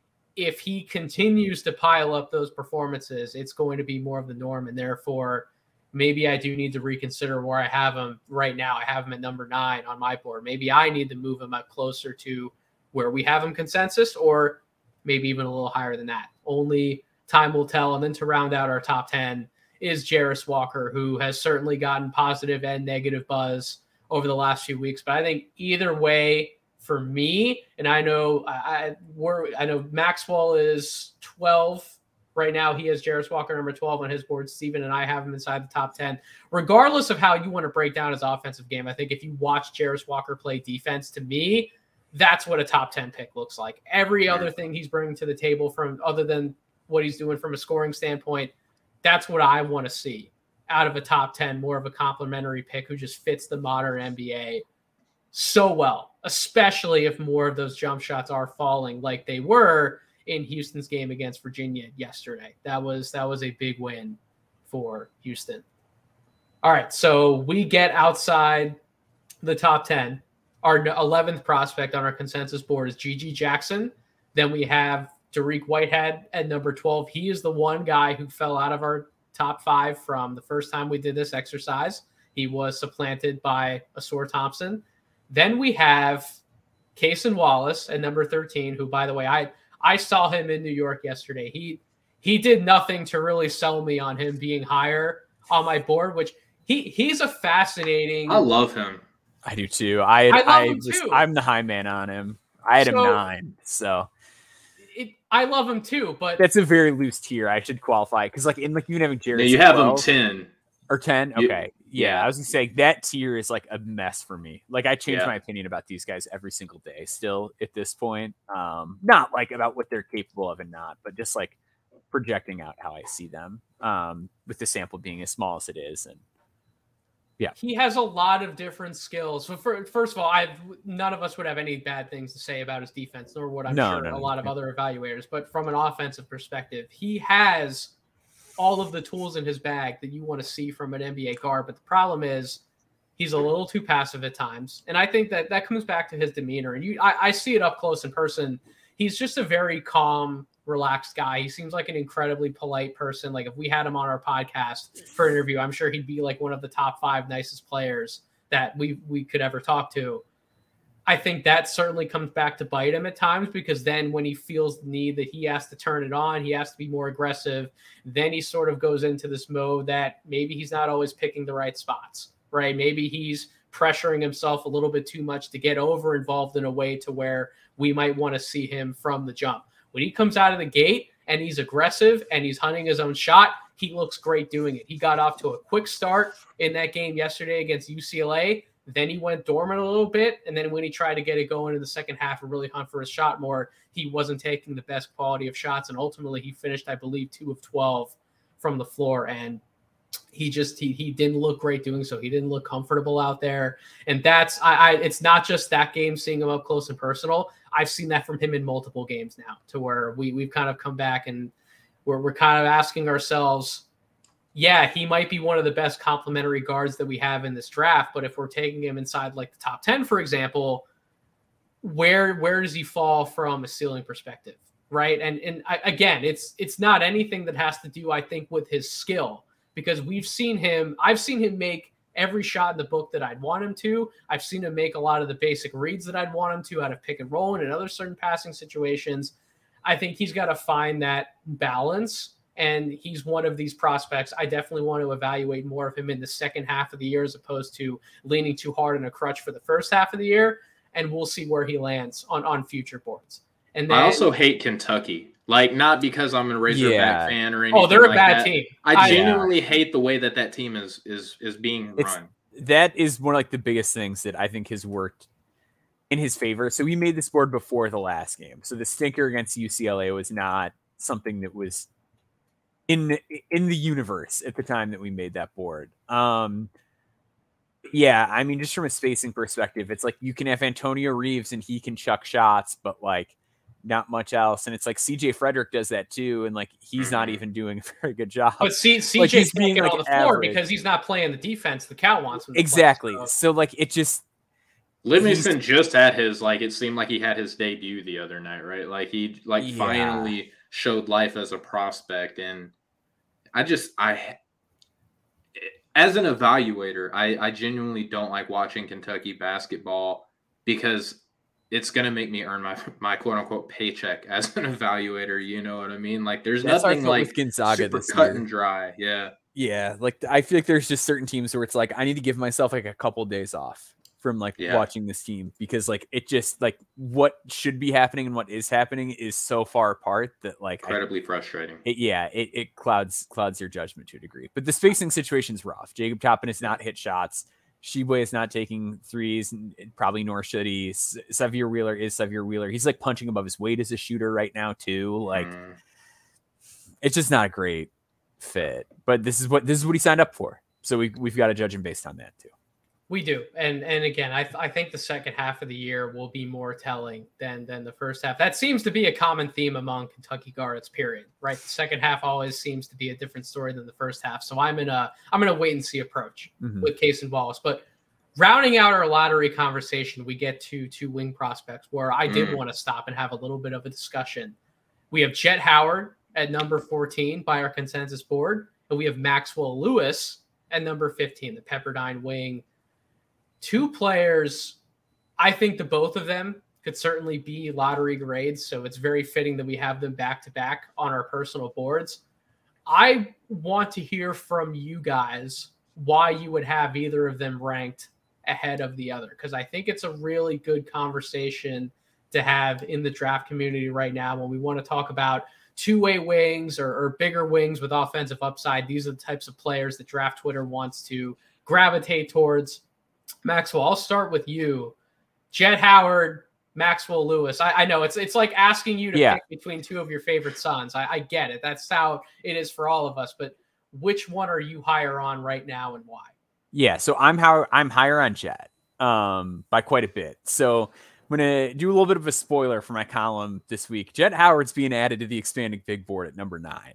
if he continues to pile up those performances, it's going to be more of the norm. And therefore, maybe I do need to reconsider where I have him right now. I have him at number 9 on my board. Maybe I need to move him up closer to where we have him consensus, or maybe even a little higher than that. Only time will tell. And then to round out our top 10 is Jarris Walker, who has certainly gotten positive and negative buzz over the last few weeks. But I think either way for me, and I know I know Maxwell is 12 right now. He has Jarris Walker number 12 on his board. Steven and I have him inside the top 10. Regardless of how you want to break down his offensive game, I think if you watch Jarris Walker play defense, to me, that's what a top 10 pick looks like. Every other thing he's bringing to the table from other than what he's doing from a scoring standpoint, that's what I want to see out of a top 10, more of a complimentary pick who just fits the modern NBA so well, especially if more of those jump shots are falling like they were in Houston's game against Virginia yesterday. That was a big win for Houston. All right, so we get outside the top 10. Our 11th prospect on our consensus board is Gigi Jackson. Then we have Dariq Whitehead at number 12. He is the one guy who fell out of our top 5 from the first time we did this exercise. He was supplanted by Ausur Thompson. Then we have Cason Wallace at number 13, who, by the way, I saw him in New York yesterday. He did nothing to really sell me on him being higher on my board, which he's a fascinating. I love him. I do too. too. I'm the high man on him. I had him 9, so I love him too. But that's a very loose tier. I should qualify because like you having Jarris. No, you have him 10 or 10. Okay, yeah. I was gonna say that tier is like a mess for me. Like I change my opinion about these guys every single day. Still at this point, not like about what they're capable of and not, but just like projecting out how I see them. With the sample being as small as it is, and yeah, he has a lot of different skills. So first of all, none of us would have any bad things to say about his defense, nor would I'm sure a lot of other evaluators. But from an offensive perspective, he has all of the tools in his bag that you want to see from an NBA guard. But the problem is he's a little too passive at times. And I think that comes back to his demeanor. And I see it up close in person. He's just a very calm, relaxed guy. He seems like an incredibly polite person. Like if we had him on our podcast for an interview, I'm sure he'd be like one of the top 5 nicest players that we could ever talk to. I think that certainly comes back to bite him at times, because then when he feels the need that he has to turn it on, he has to be more aggressive. Then he sort of goes into this mode that maybe he's not always picking the right spots, right? Maybe he's pressuring himself a little bit too much to get over involved in a way to where we might want to see him from the jump. When he comes out of the gate and he's aggressive and he's hunting his own shot, he looks great doing it. He got off to a quick start in that game yesterday against UCLA. Then he went dormant a little bit. And then when he tried to get it going in the second half and really hunt for his shot more, he wasn't taking the best quality of shots. And ultimately he finished, I believe, 2 of 12 from the floor. And he didn't look great doing so. He didn't look comfortable out there. And that's, it's not just that game, seeing him up close and personal. I've seen that from him in multiple games now, to where we've kind of come back and we're kind of asking ourselves, yeah, he might be one of the best complementary guards that we have in this draft. But if we're taking him inside like the top 10, for example, where does he fall from a ceiling perspective? Right. And again, it's not anything that has to do, I think, with his skill, because I've seen him make every shot in the book that I'd want him to. I've seen him make a lot of the basic reads that I'd want him to out of pick and roll and in other certain passing situations. I think he's got to find that balance. And he's one of these prospects. I definitely want to evaluate more of him in the second half of the year, as opposed to leaning too hard on a crutch for the first half of the year. And we'll see where he lands on future boards. And then, I also hate Kentucky. Like, not because I'm a Razorback fan or anything. Oh, they're a like bad that. team. I genuinely hate the way that team is being run. That is one of like the biggest things that I think has worked in his favor. So we made this board before the last game. So the stinker against UCLA was not something that was in the universe at the time that we made that board. Yeah, I mean, just from a spacing perspective, it's like you can have Antonio Reeves and he can chuck shots, but like not much else. And it's like CJ Frederick does that too, and like he's not even doing a very good job. But CJ like, he's being like on the floor because he's not playing the defense the Cal wants him to exactly. play, So like it just Livingston just had his, like, it seemed like he had his debut the other night, right? Like he finally showed life as a prospect. And as an evaluator, I genuinely don't like watching Kentucky basketball, because it's going to make me earn my quote unquote paycheck as an evaluator. You know what I mean? Like there's nothing like Gonzaga super this cut year. and dry. Yeah. Yeah. Like I feel like there's just certain teams where it's like, I need to give myself like a couple days off from watching this team, because it just what should be happening and what is happening is so far apart that incredibly frustrating. It clouds your judgment to a degree. But the spacing situation's rough. Jacob Toppin has not hit shots. Sheboy is not taking threes, and probably nor should he. Sevier Wheeler is Sevier Wheeler. He's punching above his weight as a shooter right now too. It's just not a great fit. But this is what he signed up for. So we've got to judge him based on that too. We do. And again, I think the second half of the year will be more telling than the first half. That seems to be a common theme among Kentucky guards, period. Right? The second half always seems to be a different story than the first half. So I'm in a wait and see approach with Case and Wallace. But rounding out our lottery conversation, we get to two wing prospects where I did want to stop and have a little bit of a discussion. We have Jett Howard at number 14 by our consensus board, and we have Maxwell Lewis at number 15, the Pepperdine wing. Two players, I think the both of them could certainly be lottery grades, so it's very fitting that we have them back-to-back on our personal boards. I want to hear from you guys why you would have either of them ranked ahead of the other, because I think it's a really good conversation to have in the draft community right now when we want to talk about two-way wings or bigger wings with offensive upside. These are the types of players that Draft Twitter wants to gravitate towards. Maxwell, I'll start with you. Jett Howard, Maxwell Lewis. I know it's like asking you to pick between two of your favorite sons. I get it. That's how it is for all of us. But which one are you higher on right now and why? Yeah, so I'm higher on Jett by quite a bit. So I'm going to do a little bit of a spoiler for my column this week. Jett Howard's being added to the expanding big board at number 9.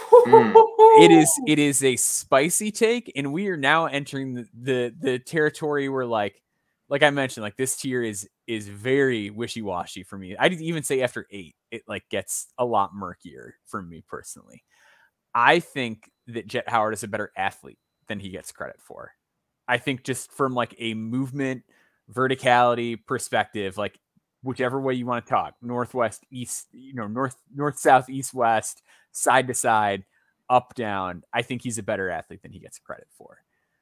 It is a spicy take, and we are now entering the territory where like I mentioned, this tier is very wishy-washy for me. I'd even say after 8, it gets a lot murkier for me personally. I think that Jett Howard is a better athlete than he gets credit for. I think just from a movement, verticality perspective, whichever way you want to talk, northwest, east, north, south, east, west, side to side, up, down, I think he's a better athlete than he gets credit for.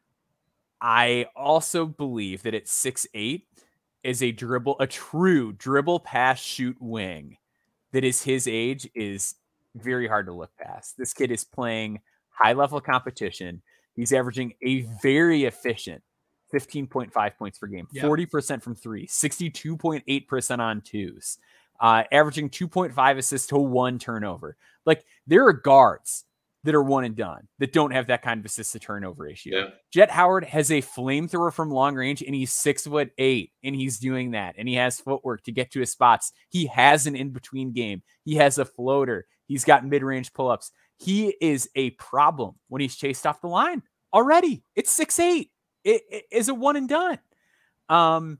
I also believe that at 6'8" is a true dribble, pass, shoot wing that is his age is very hard to look past. This kid is playing high level competition. He's averaging a very efficient 15.5 points per game, 40% from 3, 62.8% on 2s, averaging 2.5 assists to 1 turnover. There are guards that are one and done that don't have that kind of assist to turnover ratio. Yeah. Jett Howard has a flamethrower from long range, and he's 6'8", and he's doing that, and he has footwork to get to his spots. He has an in-between game. He has a floater. He's got mid-range pull-ups. He is a problem when he's chased off the line already. It's 6'8". It is a one and done. Now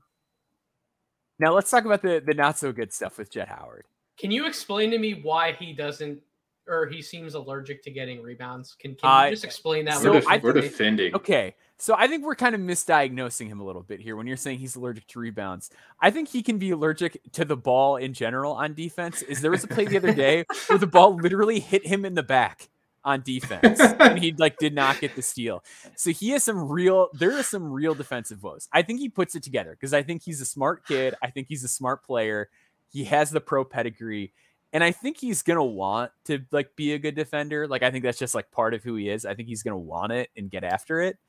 let's talk about the not so good stuff with Jett Howard. Can you explain to me why he doesn't, or he seems allergic to getting rebounds? Can you just explain that? We're defending. Okay. So I think we're kind of misdiagnosing him a little bit here when you're saying he's allergic to rebounds. I think he can be allergic to the ball in general on defense. There was a play the other day where the ball literally hit him in the back on defense and he did not get the steal. So there are some real defensive woes. I think he puts it together because I think he's a smart kid. I think he's a smart player. He has the pro pedigree, and I think he's going to want to be a good defender. I think that's just part of who he is. I think he's going to want it and get after it.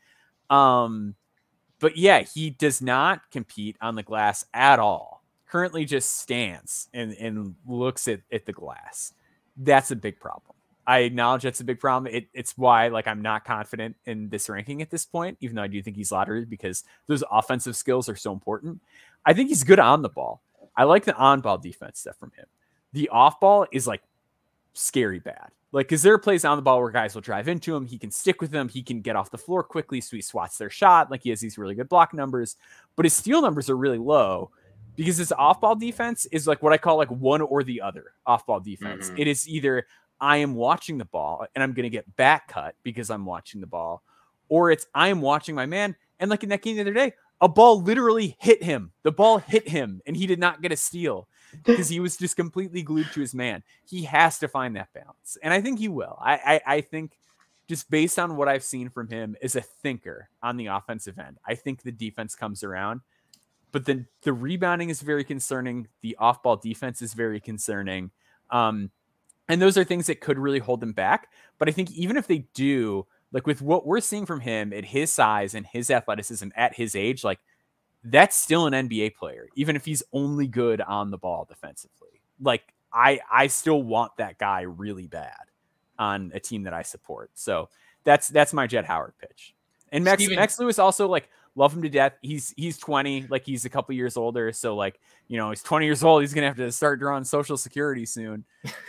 But yeah, he does not compete on the glass at all. Currently just stands and looks at the glass. That's a big problem. I acknowledge that's a big problem. It's why I'm not confident in this ranking at this point, even though I do think he's lottery because those offensive skills are so important. I think he's good on the ball. I like the on-ball defense stuff from him. The off-ball is scary bad. Because there are plays on the ball where guys will drive into him. He can stick with them. He can get off the floor quickly, so he swats their shot. He has these really good block numbers. But his steal numbers are really low because his off-ball defense is what I call one or the other off-ball defense. Mm-hmm. It is either I am watching the ball and I'm going to get back cut because I'm watching the ball, or it's I am watching my man. And in that game the other day, a ball literally hit him. The ball hit him and he did not get a steal because he was just completely glued to his man. He has to find that balance. And I think he will. I think just based on what I've seen from him as a thinker on the offensive end, I think the defense comes around. But then the rebounding is very concerning. The off-ball defense is very concerning. And those are things that could really hold them back. But I think even if they do, like with what we're seeing from him at his size and his athleticism at his age, like that's still an NBA player, even if he's only good on the ball defensively. Like I still want that guy really bad on a team that I support. So that's my Jett Howard pitch. And Max Lewis also, like, love him to death. He's 20, like he's a couple years older. So like, you know, he's 20 years old. He's going to have to start drawing Social Security soon.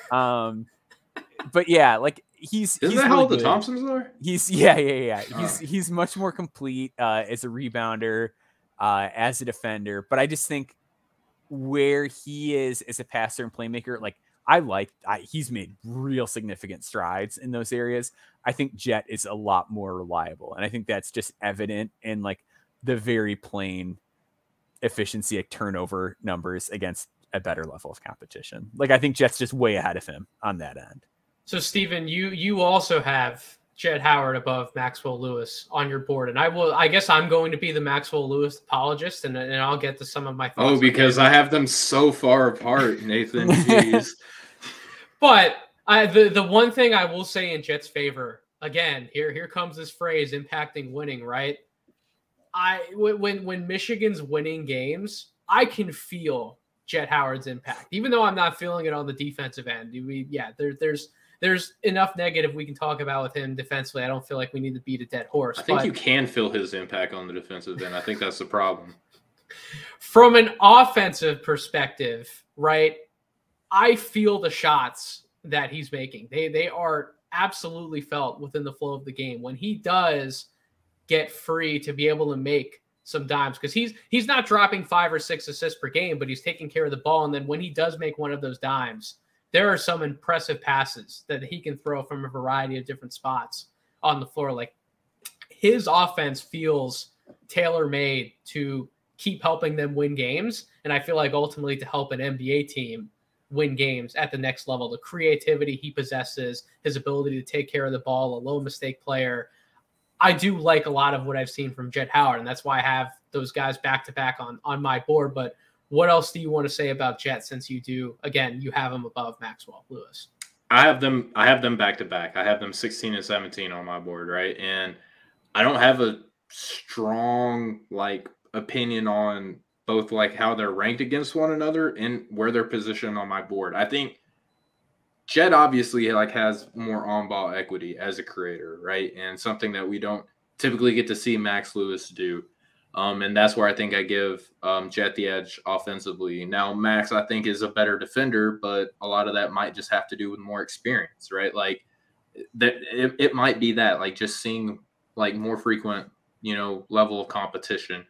But yeah, like he's that really how old the good. Thompsons are? Yeah. He's much more complete as a rebounder, as a defender. But I just think where he is as a passer and playmaker, like he's made real significant strides in those areas. I think Jett is a lot more reliable. And I think that's just evident in like the very plain efficiency of turnover numbers against a better level of competition. Like I think Jett's just way ahead of him on that end. So Steven, you also have Jett Howard above Maxwell Lewis on your board. And I guess I'm going to be the Maxwell Lewis apologist and I'll get to some of my thoughts. Oh, because I have them so far apart, Nathan. Jeez. But the one thing I will say in Jett's favor, again, here comes this phrase, impacting winning, right? When Michigan's winning games, I can feel Jett Howard's impact, even though I'm not feeling it on the defensive end. There's enough negative we can talk about with him defensively. I don't feel like we need to beat a dead horse. I think you can feel his impact on the defensive end. I think that's the problem. From an offensive perspective, right, I feel the shots that he's making. They are absolutely felt within the flow of the game. When he does get free to be able to make some dimes, because he's not dropping 5 or 6 assists per game, but he's taking care of the ball. And then when he does make one of those dimes, there are some impressive passes that he can throw from a variety of different spots on the floor. Like his offense feels tailor-made to keep helping them win games. And I feel like ultimately to help an NBA team win games at the next level, the creativity he possesses, his ability to take care of the ball, a low mistake player. I do like a lot of what I've seen from Jett Howard, and that's why I have those guys back to back on my board. But what else do you want to say about Jett, since you do, again, you have him above Maxwell Lewis? I have them back to back. I have them 16 and 17 on my board, right? And I don't have a strong like opinion on both like how they're ranked against one another and where they're positioned on my board. I think Jett obviously like has more on-ball equity as a creator, right? And something that we don't typically get to see Max Lewis do. And that's where I think I give Jett the edge offensively. Now, Max, I think, is a better defender, but a lot of that might just have to do with more experience, right? Like that, it might be that, like just seeing like more frequent, level of competition.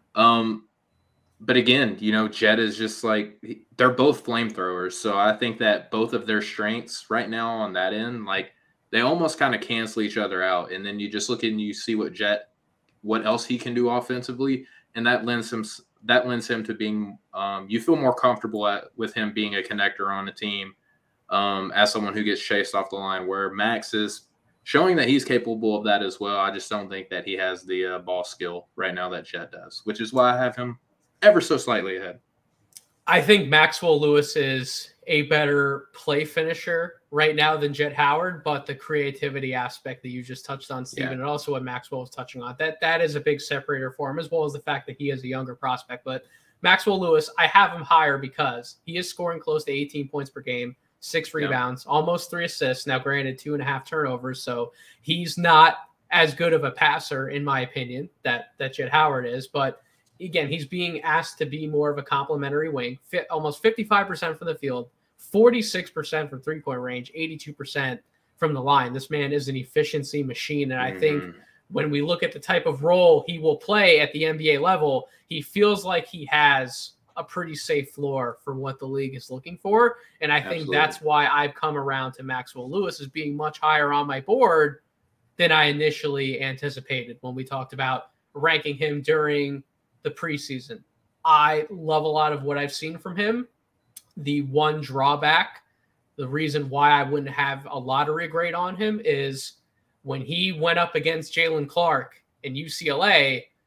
But again, Jett is just like, they're both flamethrowers. So I think that both of their strengths right now on that end, like they almost kind of cancel each other out. And then you just look and you see what else he can do offensively. And that lends him to being, you feel more comfortable with him being a connector on a team as someone who gets chased off the line, where Max is showing that he's capable of that as well. I just don't think that he has the ball skill right now that Jett does, which is why I have him ever so slightly ahead. I think Maxwell Lewis is a better play finisher right now than Jett Howard, but the creativity aspect that you just touched on, Steven, and also what Maxwell was touching on, that is a big separator for him, as well as the fact that he is a younger prospect. But Maxwell Lewis, I have him higher because he is scoring close to 18 points per game, 6 rebounds, almost 3 assists. Now, granted, 2.5 turnovers, so he's not as good of a passer, in my opinion, that Jett Howard is, but again, he's being asked to be more of a complimentary wing, almost 55% from the field, 46% from three-point range, 82% from the line. This man is an efficiency machine, and I think when we look at the type of role he will play at the NBA level, he feels like he has a pretty safe floor for what the league is looking for, and I think that's why I've come around to Maxwell Lewis as being much higher on my board than I initially anticipated when we talked about ranking him during the preseason. I love a lot of what I've seen from him. The one drawback, the reason why I wouldn't have a lottery grade on him, is when he went up against Jalen Clark in UCLA,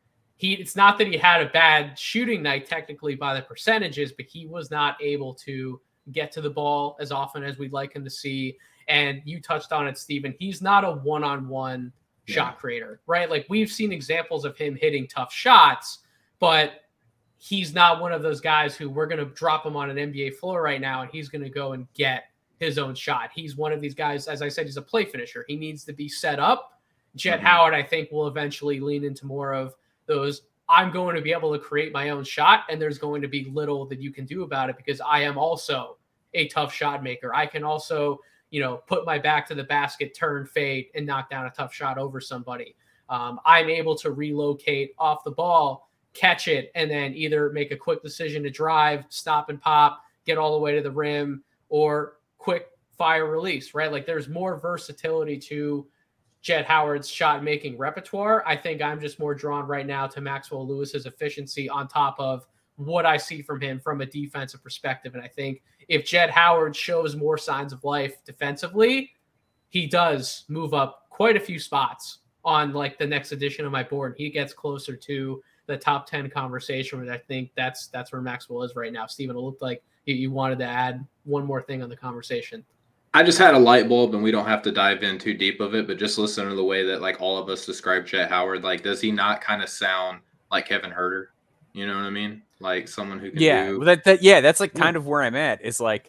it's not that he had a bad shooting night technically by the percentages, but he was not able to get to the ball as often as we'd like him to see. And you touched on it, Steven. He's not a one-on-one shot creator, right? Like we've seen examples of him hitting tough shots, but he's not one of those guys who we're going to drop him on an NBA floor right now and he's going to go and get his own shot. He's one of these guys, as I said, he's a play finisher. He needs to be set up. Jett Howard, I think, will eventually lean into more of those, I'm going to be able to create my own shot, and there's going to be little that you can do about it because I am also a tough shot maker. I can also, put my back to the basket, turn, fade, and knock down a tough shot over somebody. I'm able to relocate off the ball, catch it, and then either make a quick decision to drive, stop and pop, get all the way to the rim, or quick fire release, right? Like there's more versatility to Jett Howard's shot-making repertoire. I think I'm just more drawn right now to Maxwell Lewis's efficiency on top of what I see from him from a defensive perspective. And I think if Jett Howard shows more signs of life defensively, he does move up quite a few spots on like the next edition of my board. He gets closer to the top 10 conversation, and I think that's where Maxwell is right now. Steven, it looked like you wanted to add one more thing on the conversation. I just had a light bulb, and we don't have to dive in too deep of it, but just listen to the way that like all of us describe Jett Howard. Like, does he not kind of sound like Kevin Huerter? You know what I mean? Like someone who can do. That's like kind of where I'm at. Is like,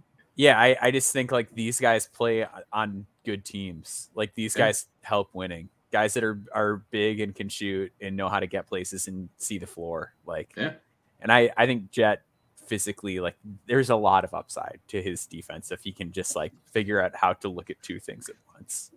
I just think like these guys play on good teams. Like these guys help winning. Guys that are big and can shoot and know how to get places and see the floor. Like, and I think Jett physically, like there's a lot of upside to his defense if he can just like figure out how to look at two things at once.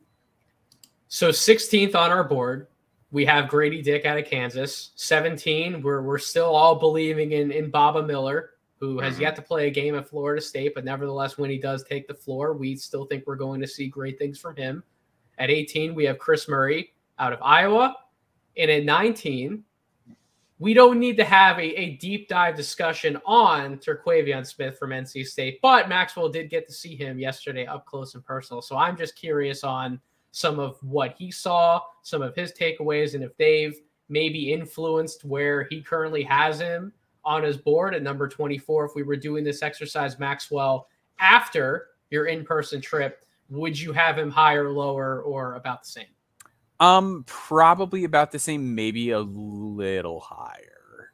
So 16th on our board, we have Grady Dick out of Kansas. 17, we're still all believing in Baba Miller, who has yet to play a game at Florida State, but nevertheless, when he does take the floor, we still think we're going to see great things from him. At 18, we have Chris Murray out of Iowa. And at 19, we don't need to have a deep dive discussion on Terquavion Smith from NC State, but Maxwell did get to see him yesterday up close and personal. So I'm just curious on some of what he saw, some of his takeaways, and if they've maybe influenced where he currently has him on his board at number 24. If we were doing this exercise, Maxwell, after your in-person trip, would you have him higher, lower, or about the same? Probably about the same, maybe a little higher.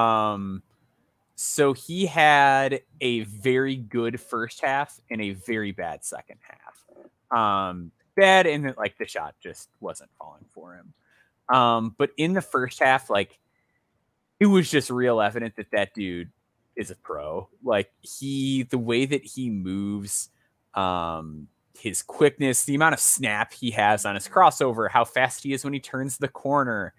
So he had a very good first half and a very bad second half. Bad in that like the shot just wasn't falling for him. But in the first half, like it was just real evident that dude is a pro. Like the way that he moves, his quickness, the amount of snap he has on his crossover, how fast he is when he turns the corner,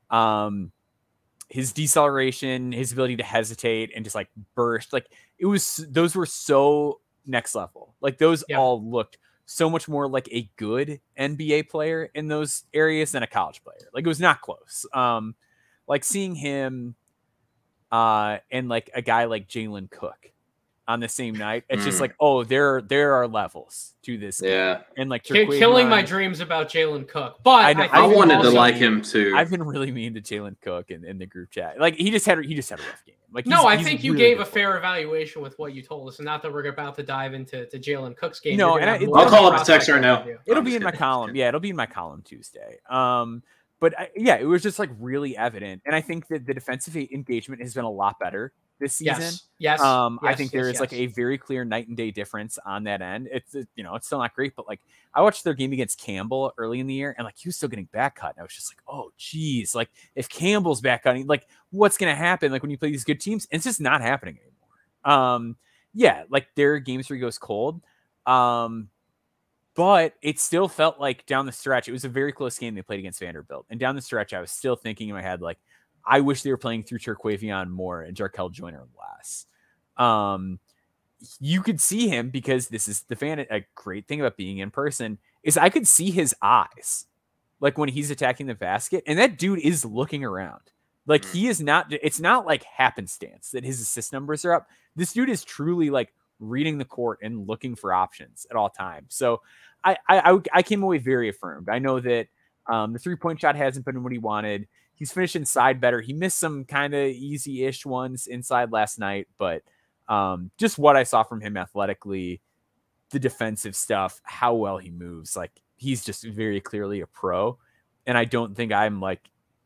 his deceleration, his ability to hesitate and just like burst. Like those were so next level. Like those all looked so much more like a good NBA player in those areas than a college player. Like it was not close. Like seeing him and like a guy like Jalen Cook on the same night, it's just like, oh, there are levels to this. Yeah. And like killing my dreams about Jalen Cook. But I wanted to like him too. I've been really mean to Jalen Cook in the group chat. Like he just had a rough game. Like I think you really gave a fair evaluation with what you told us, and not that we're about to dive into Jalen Cook's game. No, and I'll call up the text right now. It'll be in my column. Yeah, it'll be in my column Tuesday. But it was just like really evident, and I think that the defensive engagement has been a lot better this season. Yes. I think there is like a very clear night and day difference on that end. It's it's still not great, but like I watched their game against Campbell early in the year, and like he was still getting back cut, and I was just like, oh geez, like if Campbell's back cutting, like what's gonna happen? Like when you play these good teams, and it's just not happening anymore. Like there are games where he goes cold. But it still felt like down the stretch, it was a very close game they played against Vanderbilt. And down the stretch, I was still thinking in my head, like, I wish they were playing through Terquavion more and Jarkel Joyner less. You could see him because this is a great thing about being in person is I could see his eyes, like when he's attacking the basket, and that dude is looking around. Like he is not, it's not like happenstance that his assist numbers are up. This dude is truly like reading the court and looking for options at all times. So I came away very affirmed. I know that the 3-point shot hasn't been what he wanted. he's finishing inside better. He missed some kind of easy-ish ones inside last night, but just what I saw from him athletically, the defensive stuff, how well he moves, like he's just very clearly a pro. And I don't think I'm like,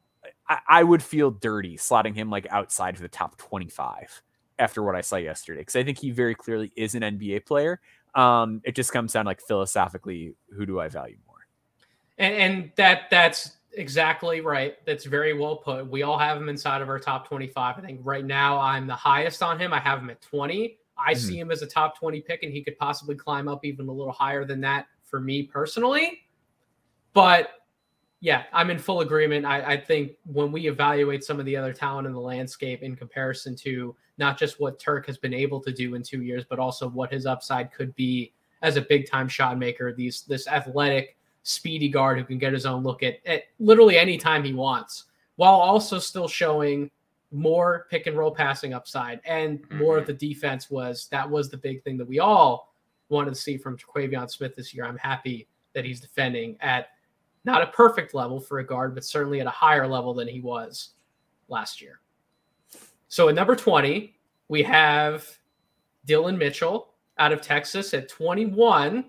I would feel dirty slotting him like outside of the top 25 after what I saw yesterday, because I think he very clearly is an NBA player. It just comes down like philosophically, who do I value more? And that's exactly right. That's very well put. We all have him inside of our top 25. I think right now I'm the highest on him. I have him at 20. I see him as a top 20 pick, and he could possibly climb up even a little higher than that for me personally. But yeah, I'm in full agreement. I think when we evaluate some of the other talent in the landscape in comparison to not just what Turk has been able to do in 2 years, but also what his upside could be as a big-time shot maker, this athletic, speedy guard who can get his own look at literally any time he wants, while also still showing more pick-and-roll passing upside and more of the defense was the big thing that we all wanted to see from Terquavion Smith this year. I'm happy that he's defending at not a perfect level for a guard, but certainly at a higher level than he was last year. So at number 20, we have Dylan Mitchell out of Texas at 21.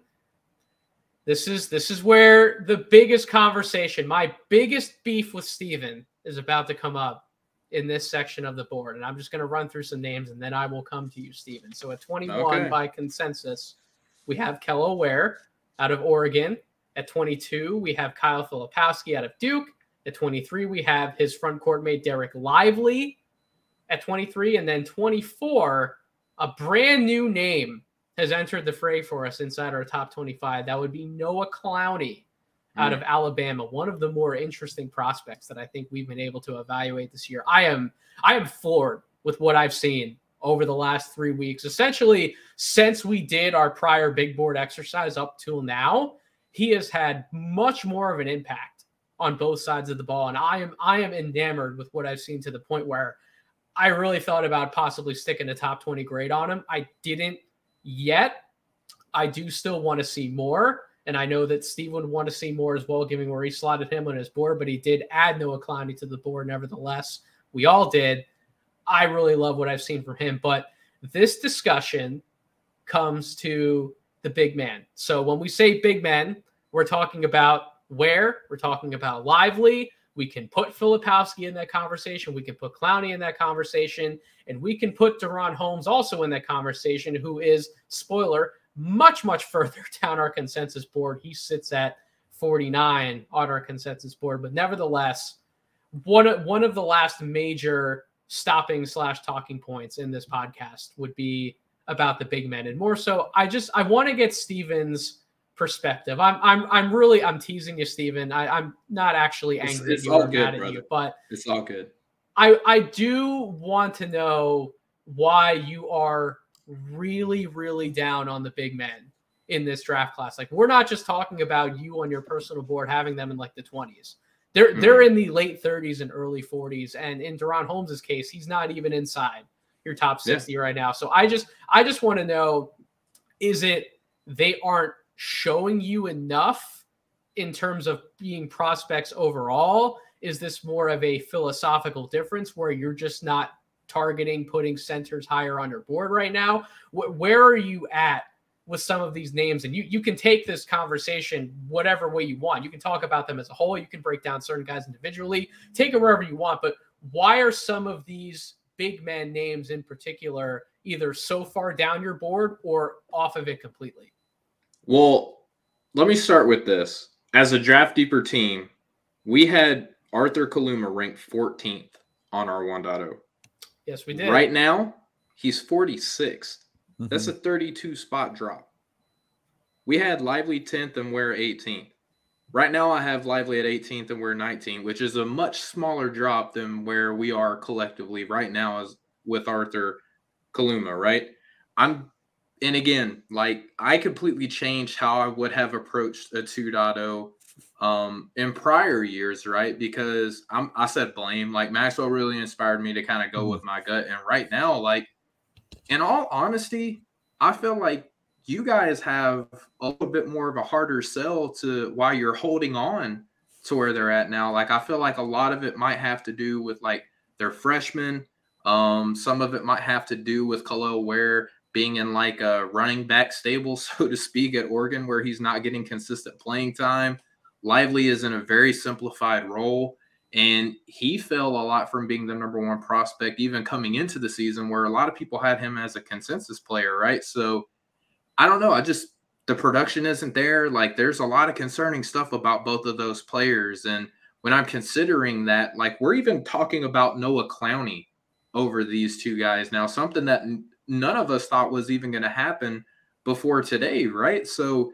This is where the biggest conversation, my biggest beef with Steven is about to come up in this section of the board. And I'm just going to run through some names and then I will come to you, Steven. So at 21 by consensus, we have Kello Ware out of Oregon. At 22, we have Kyle Filipowski out of Duke. At 23, we have his front court mate, Derek Lively at 23. And then 24, a brand new name has entered the fray for us inside our top 25. That would be Noah Clowney out of Alabama, one of the more interesting prospects that I think we've been able to evaluate this year. I am floored with what I've seen over the last 3 weeks. Essentially, since we did our prior big board exercise up till now, he has had much more of an impact on both sides of the ball. And I am enamored with what I've seen to the point where I really thought about possibly sticking a top 20 grade on him. I didn't yet. I do still want to see more. And I know that Steve would want to see more as well, given where he slotted him on his board, but he did add Noah Clowney to the board. Nevertheless, we all did. I really love what I've seen from him, but this discussion comes to the big man. So when we say big men, we're talking about Ware, we're talking about Lively. We can put Filipowski in that conversation. We can put Clowney in that conversation, and we can put Deron Holmes also in that conversation, who is, spoiler, much, much further down our consensus board. He sits at 49 on our consensus board, but nevertheless, one of the last major stopping/talking points in this podcast would be about the big men, and more so, I want to get Steven's perspective. I'm teasing you, Steven. I'm not actually angry at you or mad at you, but it's all good. I do want to know why you are really, really down on the big men in this draft class. Like, we're not just talking about you on your personal board having them in like the 20s. They're in the late 30s and early 40s, and in Deron Holmes' case, he's not even inside your top 60 right now. So I just want to know, is it they aren't showing you enough in terms of being prospects overall? Is this more of a philosophical difference where you're just not targeting putting centers higher on your board right now? Where are you at with some of these names? And you can take this conversation whatever way you want. You can talk about them as a whole. You can break down certain guys individually. Take it wherever you want. But why are some of these big man names in particular either so far down your board or off of it completely? Well, let me start with this. As a draft deeper team, we had Arthur Kaluma ranked 14th on our 1.0. Yes, we did. Right now, he's 46th. That's a 32 spot drop. We had Lively 10th and Ware 18th. Right now, I have Lively at 18th and Ware 19th, which is a much smaller drop than where we are collectively right now as with Arthur Kaluma, right? And again, like, I completely changed how I would have approached a 2.0 in prior years, right? Because I said blame. Like, Maxwell really inspired me to kind of go with my gut. And right now, like, in all honesty, I feel like you guys have a little bit more of a harder sell to why you're holding on to where they're at now. Like, I feel like a lot of it might have to do with like their freshmen. Some of it might have to do with Khalil Ware being in like a running back stable, so to speak, at Oregon, where he's not getting consistent playing time. Lively is in a very simplified role, and he fell a lot from being the number one prospect, even coming into the season, where a lot of people had him as a consensus player, right? So I don't know. The production isn't there. Like, there's a lot of concerning stuff about both of those players. And when I'm considering that, like, we're even talking about Noah Clowney over these two guys now, something that none of us thought was even going to happen before today, right? So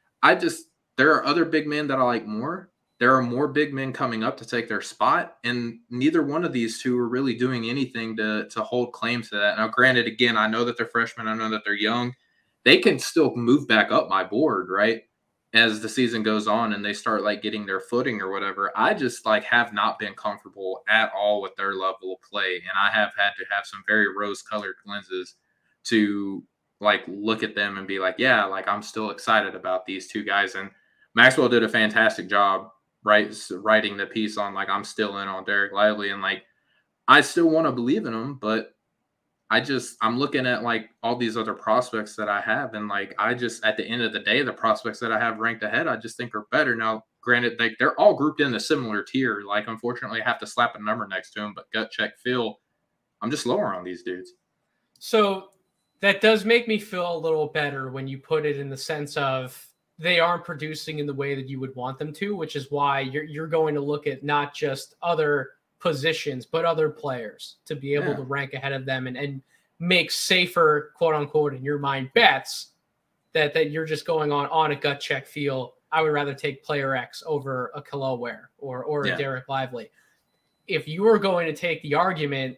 there are other big men that I like more. There are more big men coming up to take their spot, and neither one of these two are really doing anything to hold claim to that. Now, granted, again, I know that they're freshmen. I know that they're young. They can still move back up my board, right, as the season goes on and they start like getting their footing or whatever. I just like have not been comfortable at all with their level of play, and I have had to have some very rose-colored lenses to like look at them and be like, yeah, like I'm still excited about these two guys. And Maxwell did a fantastic job, right, writing the piece on like I'm still in on Derek Lively, and like I still want to believe in him, but I'm looking at like all these other prospects that I have, and like at the end of the day, the prospects that I have ranked ahead, I just think are better. Now, granted, they're all grouped in a similar tier. Like, unfortunately, I have to slap a number next to them, but gut check feel, I'm just lower on these dudes. So that does make me feel a little better when you put it in the sense of they aren't producing in the way that you would want them to, which is why you're going to look at not just other positions, but other players to be able to rank ahead of them and make safer, quote unquote, in your mind, bets that you're just going on a gut check feel. I would rather take player X over a Khalil Ware or a Derek Lively. If you are going to take the argument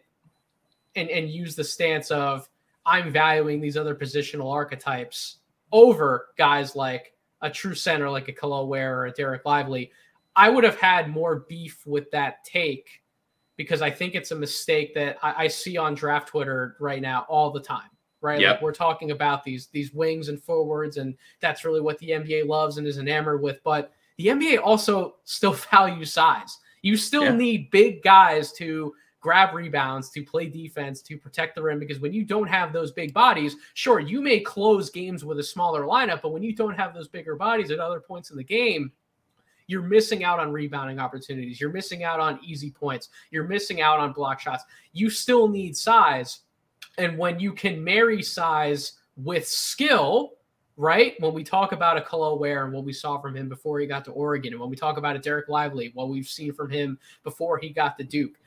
and use the stance of I'm valuing these other positional archetypes over guys like a true center like a Khalil Ware or a Derek Lively, I would have had more beef with that take, because I think it's a mistake that I see on draft Twitter right now all the time, right? Yep. Like, we're talking about these wings and forwards, and that's really what the NBA loves and is enamored with. But the NBA also still values size. You still need big guys to grab rebounds, to play defense, to protect the rim, because when you don't have those big bodies, sure, you may close games with a smaller lineup, but when you don't have those bigger bodies at other points in the game, you're missing out on rebounding opportunities. You're missing out on easy points. You're missing out on block shots. You still need size. And when you can marry size with skill, right? When we talk about a Khalil Ware and what we saw from him before he got to Oregon, and when we talk about a Derek Lively, what we've seen from him before he got to Duke,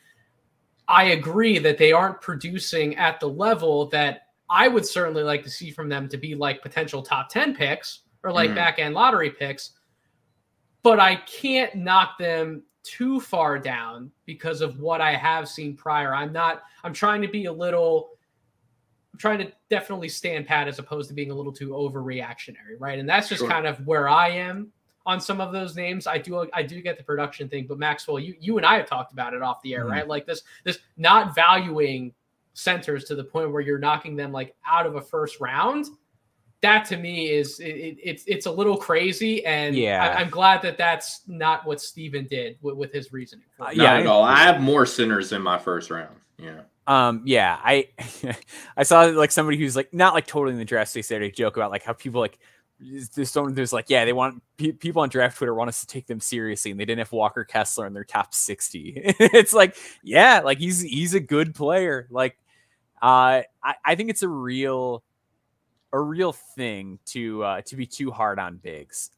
I agree that they aren't producing at the level that I would certainly like to see from them to be like potential top 10 picks or like back-end lottery picks. But I can't knock them too far down because of what I have seen prior. I'm trying to definitely stand pat as opposed to being a little too overreactionary, right? And that's just kind of where I am on some of those names. I do get the production thing, but Maxwell, you and I have talked about it off the air, right? Like this not valuing centers to the point where you're knocking them like out of a first round. That to me it's a little crazy, and I'm glad that that's not what Steven did with his reasoning. Not at all. I have more centers in my first round. Yeah. I saw like somebody who's like not like totally in the draft space there to joke about like how people like there's like they want people on draft Twitter want us to take them seriously, and they didn't have Walker Kessler in their top 60. It's like like he's a good player. Like I think it's a real thing to be too hard on bigs.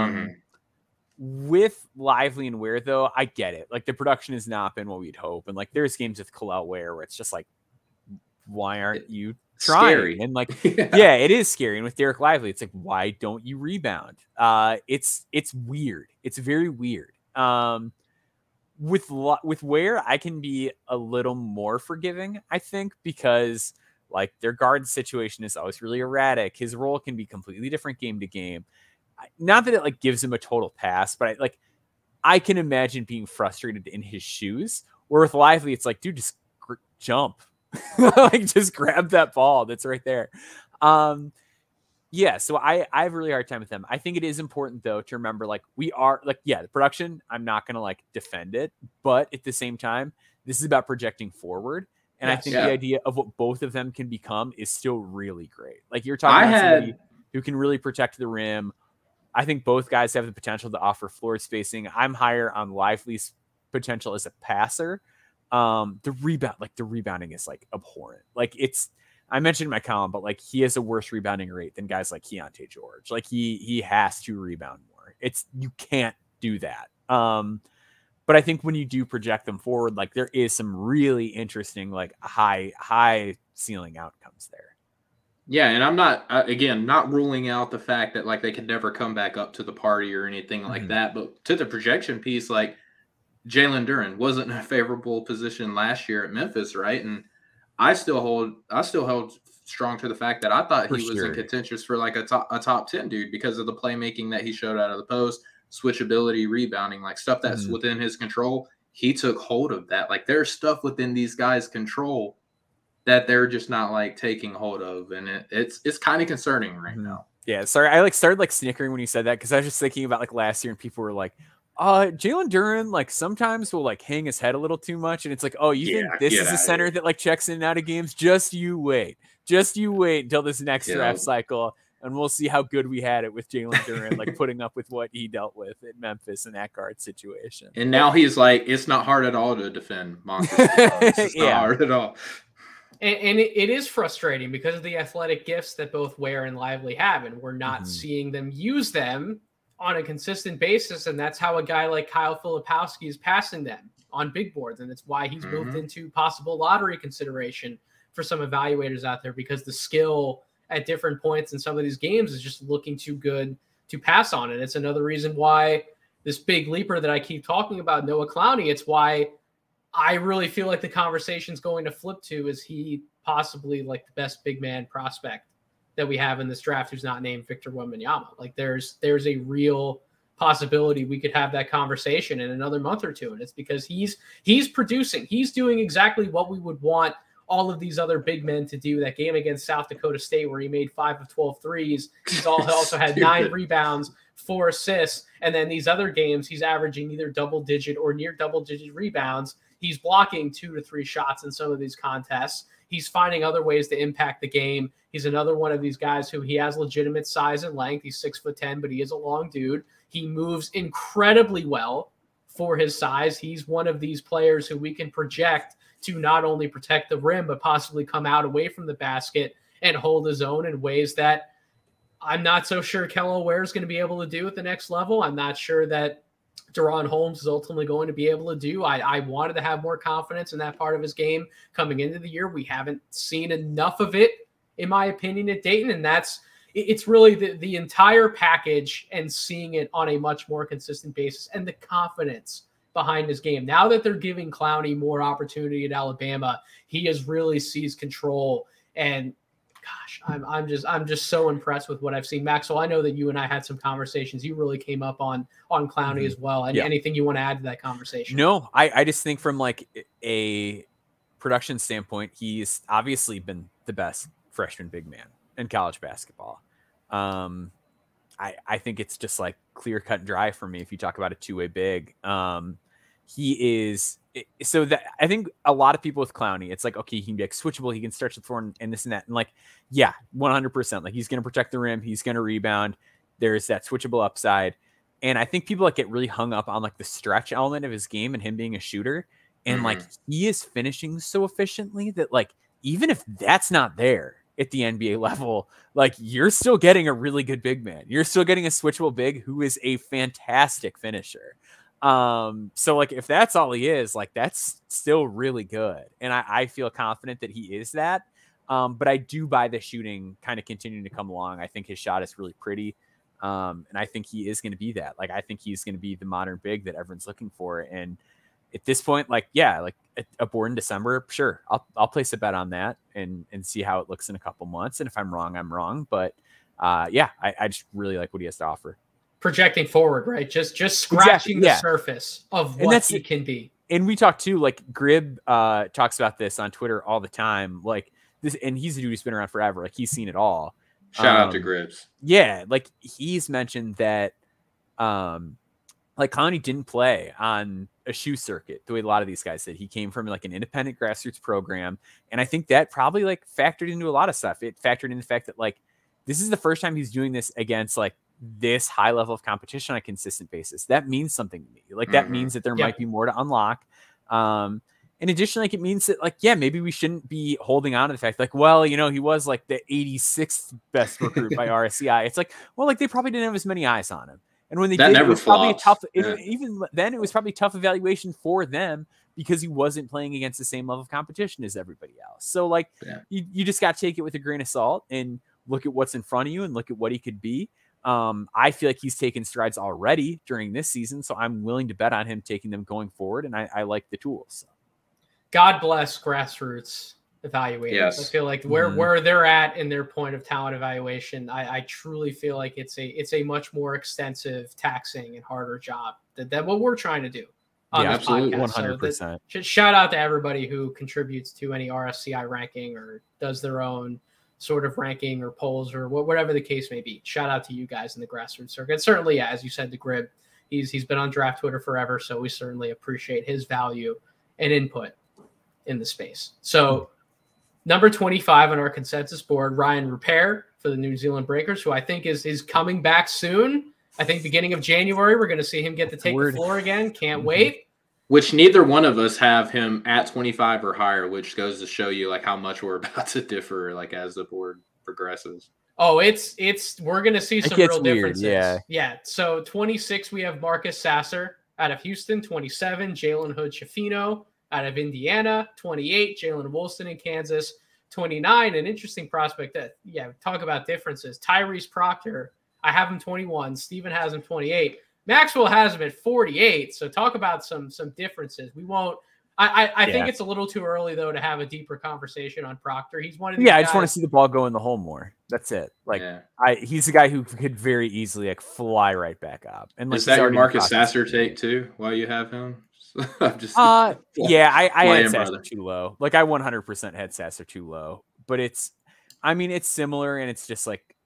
With Lively and Ware, though, I get it. Like, the production has not been what we'd hope. And like, there's games with Khalil Ware where it's just like, why aren't you trying? Scary. And like, it is scary. And with Derek Lively, it's like, why don't you rebound? It's weird. It's very weird. With Ware, I can be a little more forgiving, I think, because like their guard situation is always really erratic. His role can be completely different game to game. Not that it like gives him a total pass, but I can imagine being frustrated in his shoes. Where with Lively, it's like, dude, just jump, like just grab that ball that's right there. Yeah, so I have a really hard time with them. I think it is important though to remember, like, we are like, yeah, the production, I'm not gonna like defend it, but at the same time, this is about projecting forward. And I think the idea of what both of them can become is still really great. Like, you're talking about somebody who can really protect the rim. I think both guys have the potential to offer floor spacing. I'm higher on Lively's potential as a passer. The rebounding is like abhorrent. Like, I mentioned in my column, but like, he has a worse rebounding rate than guys like Keontae George. Like, he has to rebound more. You can't do that. But I think when you do project them forward, like, there is some really interesting, like, high ceiling outcomes there. Yeah, and I'm not ruling out the fact that like they could never come back up to the party or anything like that. But to the projection piece, like, Jalen Duren wasn't in a favorable position last year at Memphis, right? And I still held strong to the fact that I thought he was in contentious for like a top 10 dude because of the playmaking that he showed out of the post, switchability, rebounding, like stuff that's within his control. He took hold of that. Like, there's stuff within these guys' control that they're just not like taking hold of, and it's kind of concerning right now. Yeah, sorry, I like started like snickering when you said that because I was just thinking about like last year and people were like, Jalen Duren like sometimes will like hang his head a little too much, and it's like, oh, you think this is a center that like checks in and out of games? Just you wait until this next draft cycle, and we'll see how good we had it with Jalen Duren, like putting up with what he dealt with at Memphis in that guard situation. And now he's like, it's not hard at all to defend Monsters. It's not hard at all. And it is frustrating because of the athletic gifts that both Ware and Lively have, and we're not seeing them use them on a consistent basis. And that's how a guy like Kyle Filipowski is passing them on big boards. And it's why he's moved into possible lottery consideration for some evaluators out there, because the skill at different points in some of these games is just looking too good to pass on. And it's another reason why this big leaper that I keep talking about, Noah Clowney, it's why I really feel like the conversation's going to flip to, is he possibly like the best big man prospect that we have in this draft who's not named Victor Wembanyama? Like, there's a real possibility we could have that conversation in another month or two. And it's because he's producing. He's doing exactly what we would want all of these other big men to do. That game against South Dakota State where he made 5 of 12 threes. He's also had 9 rebounds, 4 assists. And then these other games, he's averaging either double-digit or near double-digit rebounds. He's blocking 2 to 3 shots in some of these contests. He's finding other ways to impact the game. He's another one of these guys who he has legitimate size and length. He's 6'10", but he is a long dude. He moves incredibly well for his size. He's one of these players who we can project to not only protect the rim, but possibly come out away from the basket and hold his own in ways that I'm not so sure Kello Ware is going to be able to do at the next level. I'm not sure that Deron Holmes is ultimately going to be able to do. I wanted to have more confidence in that part of his game coming into the year. We haven't seen enough of it, in my opinion, at Dayton. And it's really the entire package and seeing it on a much more consistent basis and the confidence behind his game. Now that they're giving Clowney more opportunity at Alabama, he has really seized control. And gosh, I'm just so impressed with what I've seen. Maxwell, I know that you and I had some conversations. You really came up on Clowney as well. And anything you want to add to that conversation? No, I just think from like a production standpoint, he's obviously been the best freshman big man in college basketball. I think it's just like clear cut and dry for me. If you talk about a two-way big, he is. So that I think a lot of people with Clowney, it's like, okay, he can be like switchable. He can stretch the floor and this and that. And like, yeah, 100%. Like, he's going to protect the rim. He's going to rebound. There's that switchable upside. And I think people like get really hung up on like the stretch element of his game and him being a shooter. And like, he is finishing so efficiently that like, even if that's not there at the NBA level, like, you're still getting a really good big man. You're still getting a switchable big who is a fantastic finisher. So like, if that's all he is, like, that's still really good. And I feel confident that he is that. But I do buy the shooting kind of continuing to come along. I think his shot is really pretty. And I think he is going to be that. Like, I think he's going to be the modern big that everyone's looking for. And at this point, like, yeah, like a board in December, sure, I'll place a bet on that and see how it looks in a couple months. And if I'm wrong, I'm wrong. But yeah, I just really like what he has to offer. Projecting forward, right? Just scratching the surface of what he can be. And we talk too, like Grib talks about this on Twitter all the time. Like this, and he's a dude who's been around forever. Like, he's seen it all. Shout out to Gribbs. Yeah, like he's mentioned that like Clowney didn't play on a shoe circuit the way a lot of these guys did. He came from like an independent grassroots program. And I think that probably like factored into a lot of stuff. It factored in the fact that like this is the first time he's doing this against like this high level of competition on a consistent basis. That means something to me. Like that means that there might be more to unlock. In addition, like it means that like, yeah, maybe we shouldn't be holding on to the fact like, well, you know, he was like the 86th best recruit by RSCI. It's like, well, like they probably didn't have as many eyes on him. And when they did, it was probably a tough, even then it was probably a tough evaluation for them because he wasn't playing against the same level of competition as everybody else. So like you just got to take it with a grain of salt and look at what's in front of you and look at what he could be. I feel like he's taken strides already during this season. So I'm willing to bet on him taking them going forward. And I like the tools. So. God bless grassroots evaluators. Yes. I feel like where they're at in their point of talent evaluation, I truly feel like it's a much more extensive, taxing, and harder job than what we're trying to do on this absolutely, podcast. 100%. So shout out to everybody who contributes to any RSCI ranking or does their own sort of ranking or polls or whatever the case may be. Shout out to you guys in the grassroots circuit. Certainly, as you said, the Grib, he's been on Draft Twitter forever, so we certainly appreciate his value and input in the space. So number 25 on our consensus board, Ryan Repair for the New Zealand Breakers, who I think is coming back soon. I think beginning of January, we're going to see him get to take the floor again. Can't wait. Which neither one of us have him at 25 or higher, which goes to show you like how much we're about to differ like as the board progresses. Oh, it's we're going to see some real differences. Yeah. So 26, we have Marcus Sasser out of Houston. 27, Jalen Hood-Schifino out of Indiana. 28, Jalen Woolston in Kansas. 29, an interesting prospect that, talk about differences. Tyrese Proctor, I have him 21. Steven has him 28. Maxwell has him at 48. So talk about some differences. We won't. I think it's a little too early though to have a deeper conversation on Proctor. He's one of these guys. I just want to see the ball go in the hole more. That's it. Like he's a guy who could very easily like fly right back up. And like, is that your Marcus Sasser take too? While you have him, I'm just I had Sasser too low. Like I 100% had Sasser too low. But it's similar, and it's just like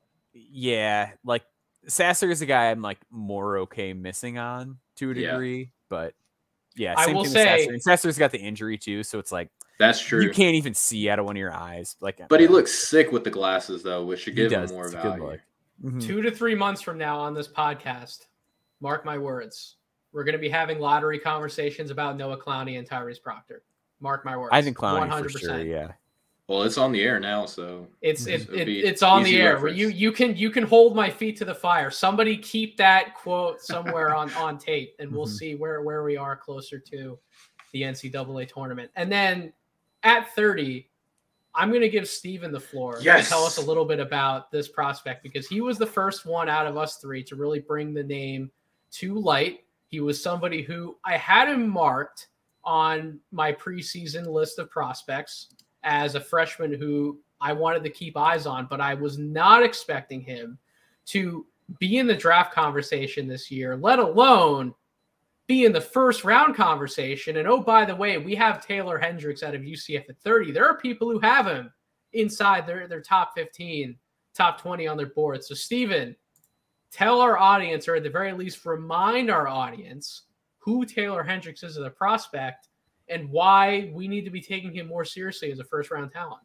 like Sasser is a guy I'm like more okay missing on to a degree, but. Yeah, I will say Sasser's got the injury too, so it's like that's true. You can't even see out of one of your eyes. Like, but he looks sick with the glasses though, which should give him more value. 2 to 3 months from now on this podcast, mark my words, we're going to be having lottery conversations about Noah Clowney and Tyrese Proctor. Mark my words. I think Clowney 100%. For sure. Yeah. Well, it's on the air now, so it's on the air. Where you can hold my feet to the fire. Somebody keep that quote somewhere on tape, and we'll see where we are closer to the NCAA tournament. And then at 30, I'm going to give Steven the floor to tell us a little bit about this prospect, because he was the first one out of us three to really bring the name to light. He was somebody who I had him marked on my preseason list of prospects as a freshman who I wanted to keep eyes on, but I was not expecting him to be in the draft conversation this year, let alone be in the first round conversation. And oh, by the way, we have Taylor Hendricks out of UCF at 30. There are people who have him inside their top 15, top 20 on their board. So Steven, tell our audience, or at the very least remind our audience, who Taylor Hendricks is as a prospect and why we need to be taking him more seriously as a first-round talent.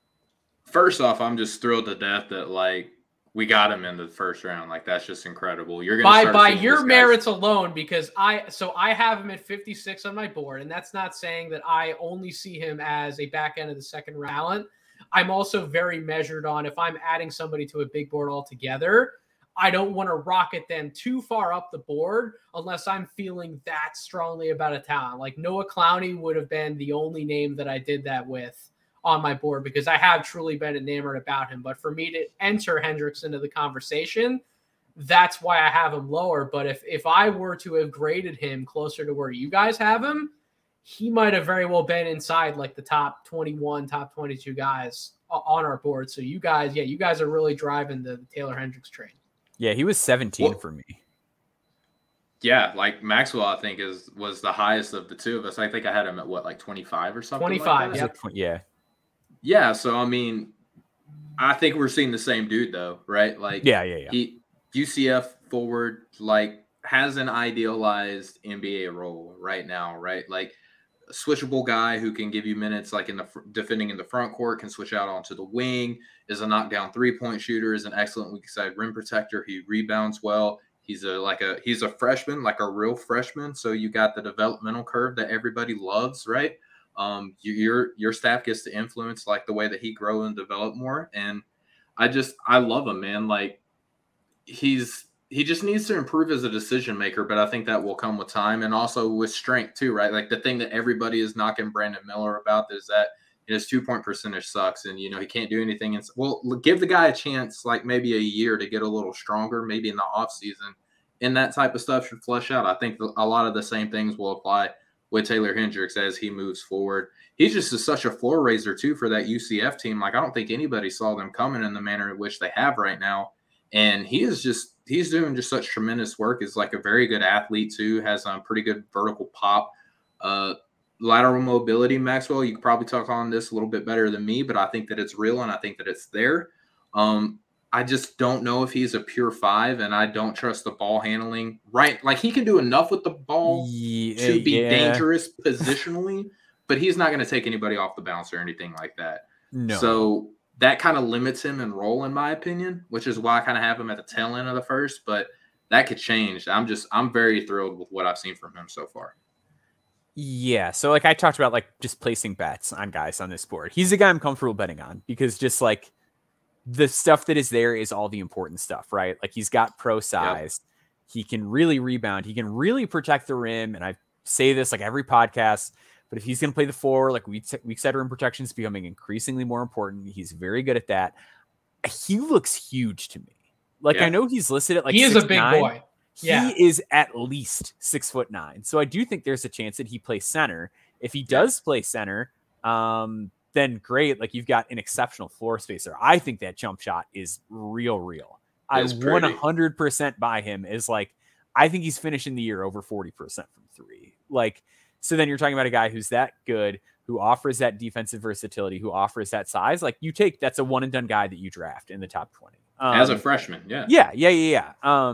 First off, I'm just thrilled to death that, like, we got him in the first round. Like, that's just incredible. You're going by your merits alone, because I have him at 56 on my board, and that's not saying that I only see him as a back end of the second round. I'm also very measured on if I'm adding somebody to a big board altogether, I don't want to rocket them too far up the board unless I'm feeling that strongly about a talent. Like Noah Clowney would have been the only name that I did that with on my board, because I have truly been enamored about him. But for me to enter Hendricks into the conversation, that's why I have him lower. But if I were to have graded him closer to where you guys have him, he might have very well been inside like the top 21, top 22 guys on our board. So you guys are really driving the Taylor Hendricks train. Yeah, he was 17 for me. Yeah, like Maxwell, I think was the highest of the two of us. I think I had him at 25 or something. 25, like that? Yeah. Yeah, so I mean, I think we're seeing the same dude though, right? Like, Yeah. He UCF forward like has an idealized NBA role right now, right? Like a switchable guy who can give you minutes, like in the defending in the front court, can switch out onto the wing, is a knockdown 3-point shooter, is an excellent weak side rim protector. He rebounds well. He's a freshman, like a real freshman. So you got the developmental curve that everybody loves, right? Your staff gets to influence like the way that he grow and develop more. And I love him, man. Like he just needs to improve as a decision maker, but I think that will come with time and also with strength too, right? Like the thing that everybody is knocking Brandon Miller about is that his 2-point percentage sucks, and he can't do anything. Well, give the guy a chance, like maybe a year to get a little stronger, maybe in the off season, and that type of stuff should flesh out. I think a lot of the same things will apply with Taylor Hendricks as he moves forward. He's just such a floor raiser too for that UCF team. Like I don't think anybody saw them coming in the manner in which they have right now. And he's doing just such tremendous work. Is like a very good athlete too, has a pretty good vertical pop, lateral mobility. Maxwell, you could probably talk on this a little bit better than me, but I think that it's real and I think that it's there. I just don't know if he's a pure 5, and I don't trust the ball handling. Right, like he can do enough with the ball to be dangerous positionally, but he's not going to take anybody off the bounce or anything like that. No. So that kind of limits him in role, in my opinion, which is why I kind of have him at the tail end of the first. But that could change. I'm very thrilled with what I've seen from him so far. Yeah. So like I talked about, like just placing bets on guys on this board. He's a guy I'm comfortable betting on because just like the stuff that is there is all the important stuff, right? Like he's got pro size. Yep. He can really rebound. He can really protect the rim. And I say this like every podcast, but if he's going to play the 4, like weak side rim protection is becoming increasingly more important. He's very good at that. He looks huge to me. Like I know he's listed at like he is 6'9". A big boy. Yeah. He is at least 6'9". So I do think there's a chance that he plays center. If he does play center, then great. Like you've got an exceptional floor spacer. I think that jump shot is real. I 100% buy him as like, I think he's finishing the year over 40% from 3. Like, so then you're talking about a guy who's that good, who offers that defensive versatility, who offers that size. Like that's a one and done guy that you draft in the top 20. As a freshman. Yeah.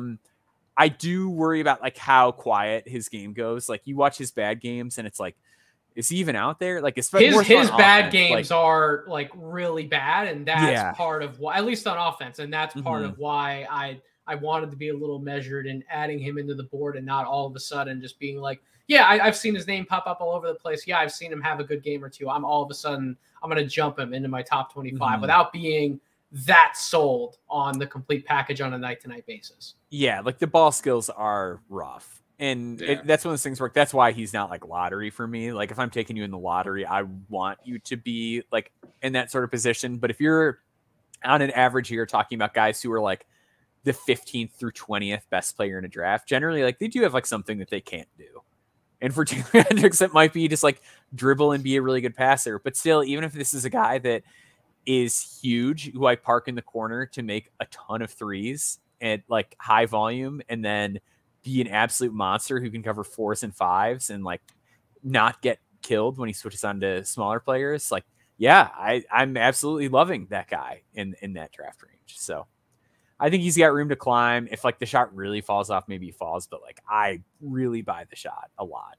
I do worry about like how quiet his game goes. Like you watch his bad games and it's like, is he even out there? Like his bad games are like really bad. And that's part of why, at least on offense. And that's part of why I wanted to be a little measured in adding him into the board and not all of a sudden just being like, I've seen his name pop up all over the place. Yeah, I've seen him have a good game or two. I'm all of a sudden, I'm going to jump him into my top 25 without being that sold on the complete package on a night-to-night basis. Yeah, like the ball skills are rough. And that's when those things work. That's why he's not like lottery for me. Like if I'm taking you in the lottery, I want you to be like in that sort of position. But if you're on an average here talking about guys who are like the 15th through 20th best player in a draft, generally like they do have like something that they can't do. And for Taylor Hendricks, it might be just like dribble and be a really good passer. But still, even if this is a guy that is huge, who I park in the corner to make a ton of threes at like high volume and then be an absolute monster who can cover 4s and 5s and like not get killed when he switches on to smaller players. Like, I'm absolutely loving that guy in that draft range. So I think he's got room to climb. If like the shot really falls off, maybe he falls, but like I really buy the shot a lot.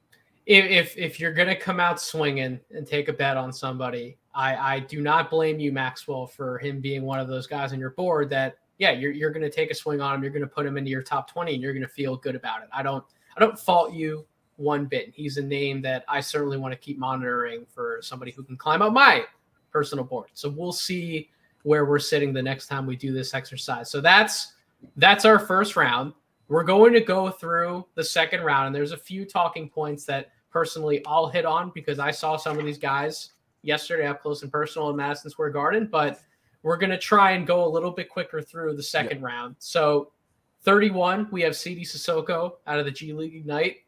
If you're going to come out swinging and take a bet on somebody, I do not blame you, Maxwell, for him being one of those guys on your board that, you're going to take a swing on him. You're going to put him into your top 20 and you're going to feel good about it. I don't fault you one bit. He's a name that I certainly want to keep monitoring for somebody who can climb up my personal board. So we'll see where we're sitting the next time we do this exercise. So that's our first round. We're going to go through the second round, and there's a few talking points that personally I'll hit on because I saw some of these guys yesterday up close and personal in Madison Square Garden, but we're going to try and go a little bit quicker through the second round. So 31, we have CD Sissoko out of the G League Ignite.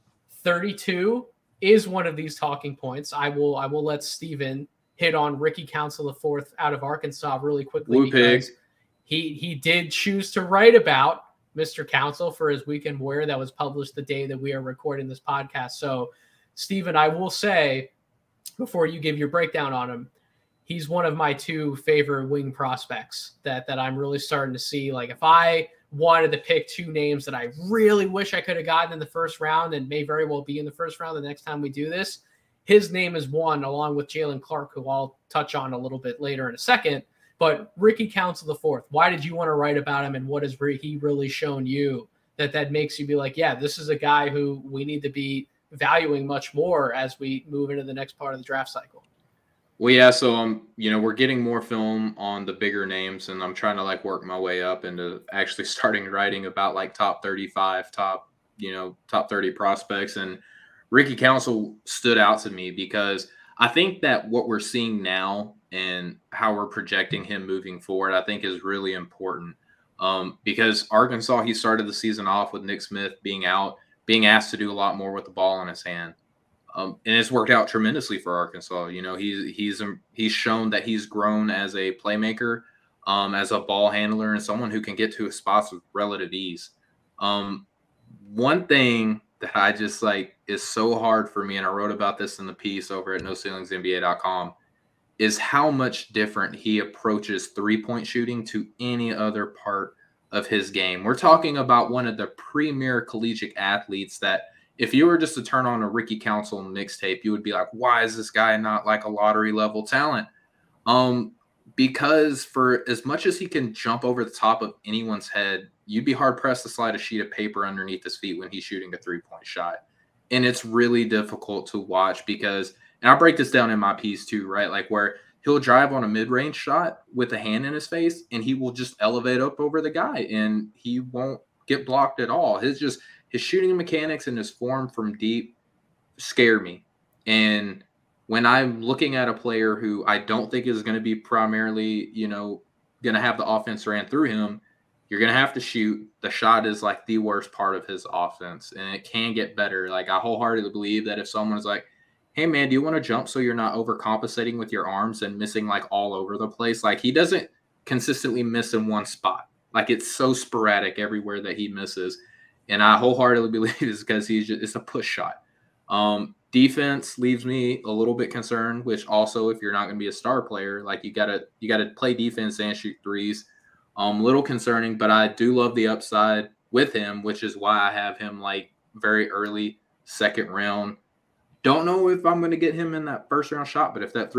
32 is one of these talking points. I will let Steven hit on Ricky Council IV out of Arkansas really quickly. Because he did choose to write about Mr. Council for his Weekend Warrior that was published the day that we are recording this podcast. So, Steven, I will say, before you give your breakdown on him, he's one of my 2 favorite wing prospects that I'm really starting to see. Like if I wanted to pick 2 names that I really wish I could have gotten in the first round and may very well be in the first round the next time we do this, his name is one, along with Jalen Clark, who I'll touch on a little bit later in a second. But Ricky Council IV, why did you want to write about him, and what has he really shown you that makes you be like, yeah, this is a guy who we need to be valuing much more as we move into the next part of the draft cycle? Well, yeah, so we're getting more film on the bigger names, and I'm trying to like work my way up into actually starting writing about like top 35, top 30 prospects. And Ricky Council stood out to me because I think that what we're seeing now and how we're projecting him moving forward, I think is really important. Because Arkansas, he started the season off with Nick Smith being out, being asked to do a lot more with the ball in his hand. And it's worked out tremendously for Arkansas. He's shown that he's grown as a playmaker, as a ball handler, and someone who can get to his spots with relative ease. One thing that I just like is so hard for me, and I wrote about this in the piece over at NoCeilingsNBA.com, is how much different he approaches three-point shooting to any other part of his game. We're talking about one of the premier collegiate athletes that if you were just to turn on a Ricky Council mixtape, you would be like, why is this guy not like a lottery level talent? Because for as much as he can jump over the top of anyone's head, you'd be hard pressed to slide a sheet of paper underneath his feet when he's shooting a 3-point shot. And it's really difficult to watch because, and I'll break this down in my piece too, right? Like where he'll drive on a mid-range shot with a hand in his face and he will just elevate up over the guy and he won't get blocked at all. His shooting mechanics and his form from deep scare me. And when I'm looking at a player who I don't think is going to be primarily, going to have the offense ran through him, you're going to have to shoot. The shot is like the worst part of his offense, and it can get better. Like I wholeheartedly believe that if someone's like, hey man, do you want to jump so you're not overcompensating with your arms and missing like all over the place? Like he doesn't consistently miss in one spot. Like it's so sporadic everywhere that he misses. And I wholeheartedly believe it's because it's a push shot. Defense leaves me a little bit concerned, which also, if you're not going to be a star player, like you gotta play defense and shoot threes. Little concerning, but I do love the upside with him, which is why I have him like very early, second round. Don't know if I'm going to get him in that first round shot, but if that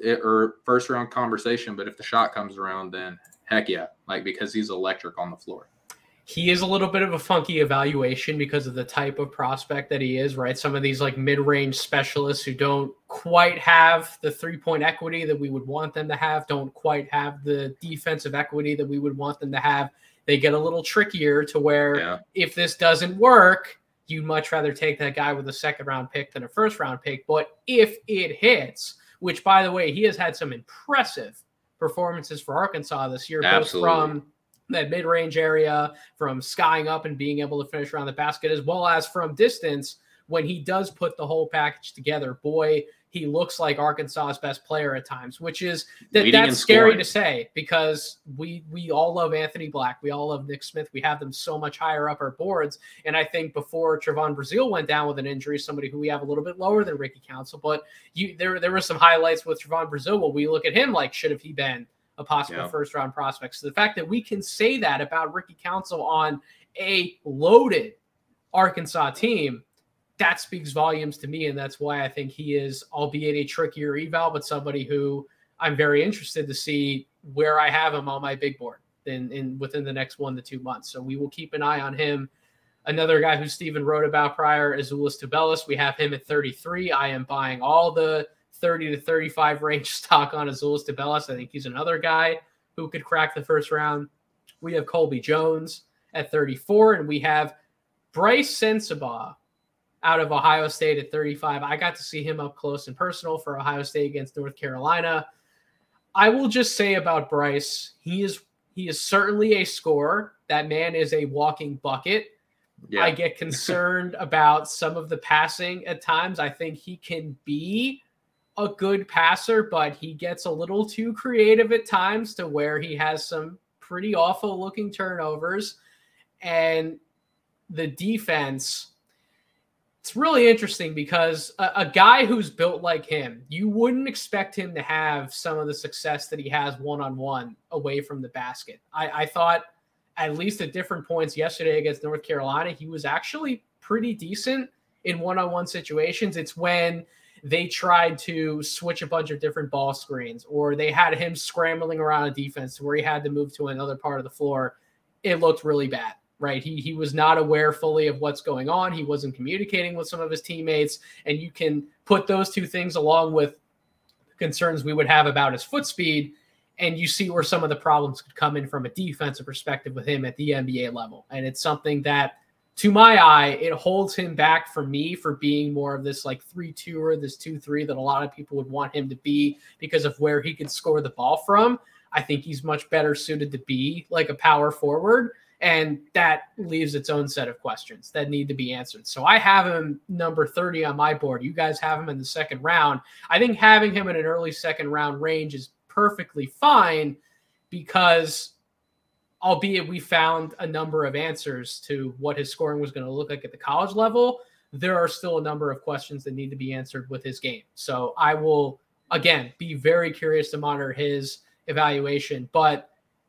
first round conversation, but if the shot comes around, then heck yeah, like because he's electric on the floor. He is a little bit of a funky evaluation because of the type of prospect that he is, right? Some of these like mid-range specialists who don't quite have the 3-point equity that we would want them to have, don't quite have the defensive equity that we would want them to have. They get a little trickier to where if this doesn't work, you'd much rather take that guy with a second-round pick than a first-round pick. But if it hits, which, by the way, he has had some impressive performances for Arkansas this year, Absolutely. Both from that mid-range area, from skying up and being able to finish around the basket, as well as from distance. When he does put the whole package together, boy, he looks like Arkansas's best player at times, which is that's scary to say because we all love Anthony Black. We all love Nick Smith. We have them so much higher up our boards. And I think before Trevon Brazile went down with an injury, somebody who we have a little bit lower than Ricky Council, but there were some highlights with Trevon Brazile where we look at him like, should have he been a possible first-round prospect? So the fact that we can say that about Ricky Council on a loaded Arkansas team, that speaks volumes to me, and that's why I think he is, albeit a trickier eval, but somebody who I'm very interested to see where I have him on my big board within the next 1 to 2 months. So we will keep an eye on him. Another guy who Stephen wrote about prior is Azuolas Tubelis. We have him at 33. I am buying all the 30 to 35 range stock on Azuolas Tubelis. I think he's another guy who could crack the first round. We have Colby Jones at 34, and we have Bryce Sensabaugh out of Ohio State at 35. I got to see him up close and personal for Ohio State against North Carolina. I will just say about Bryce, he is certainly a scorer. That man is a walking bucket. Yeah. I get concerned about some of the passing at times. I think he can be a good passer, but he gets a little too creative at times to where he has some pretty awful looking turnovers. And the defense, It's really interesting because a guy who's built like him, you wouldn't expect him to have some of the success that he has one-on-one away from the basket. I thought at least at different points yesterday against North Carolina, he was actually pretty decent in one-on-one situations. It's when they tried to switch a bunch of different ball screens, or they had him scrambling around a defense where he had to move to another part of the floor. It looked really bad. Right. He was not aware fully of what's going on. He wasn't communicating with some of his teammates. And you can put those two things along with concerns we would have about his foot speed. And you see where some of the problems could come in from a defensive perspective with him at the NBA level. And it's something that, to my eye, it holds him back for me for being more of this like 3-2 or this 2-3 that a lot of people would want him to be because of where he could score the ball from. I think he's much better suited to be like a power forward. And that leaves its own set of questions that need to be answered. So I have him number 30 on my board. You guys have him in the second round. I think having him in an early second round range is perfectly fine because, albeit we found a number of answers to what his scoring was going to look like at the college level, there are still a number of questions that need to be answered with his game. So I will, again, be very curious to monitor his evaluation, but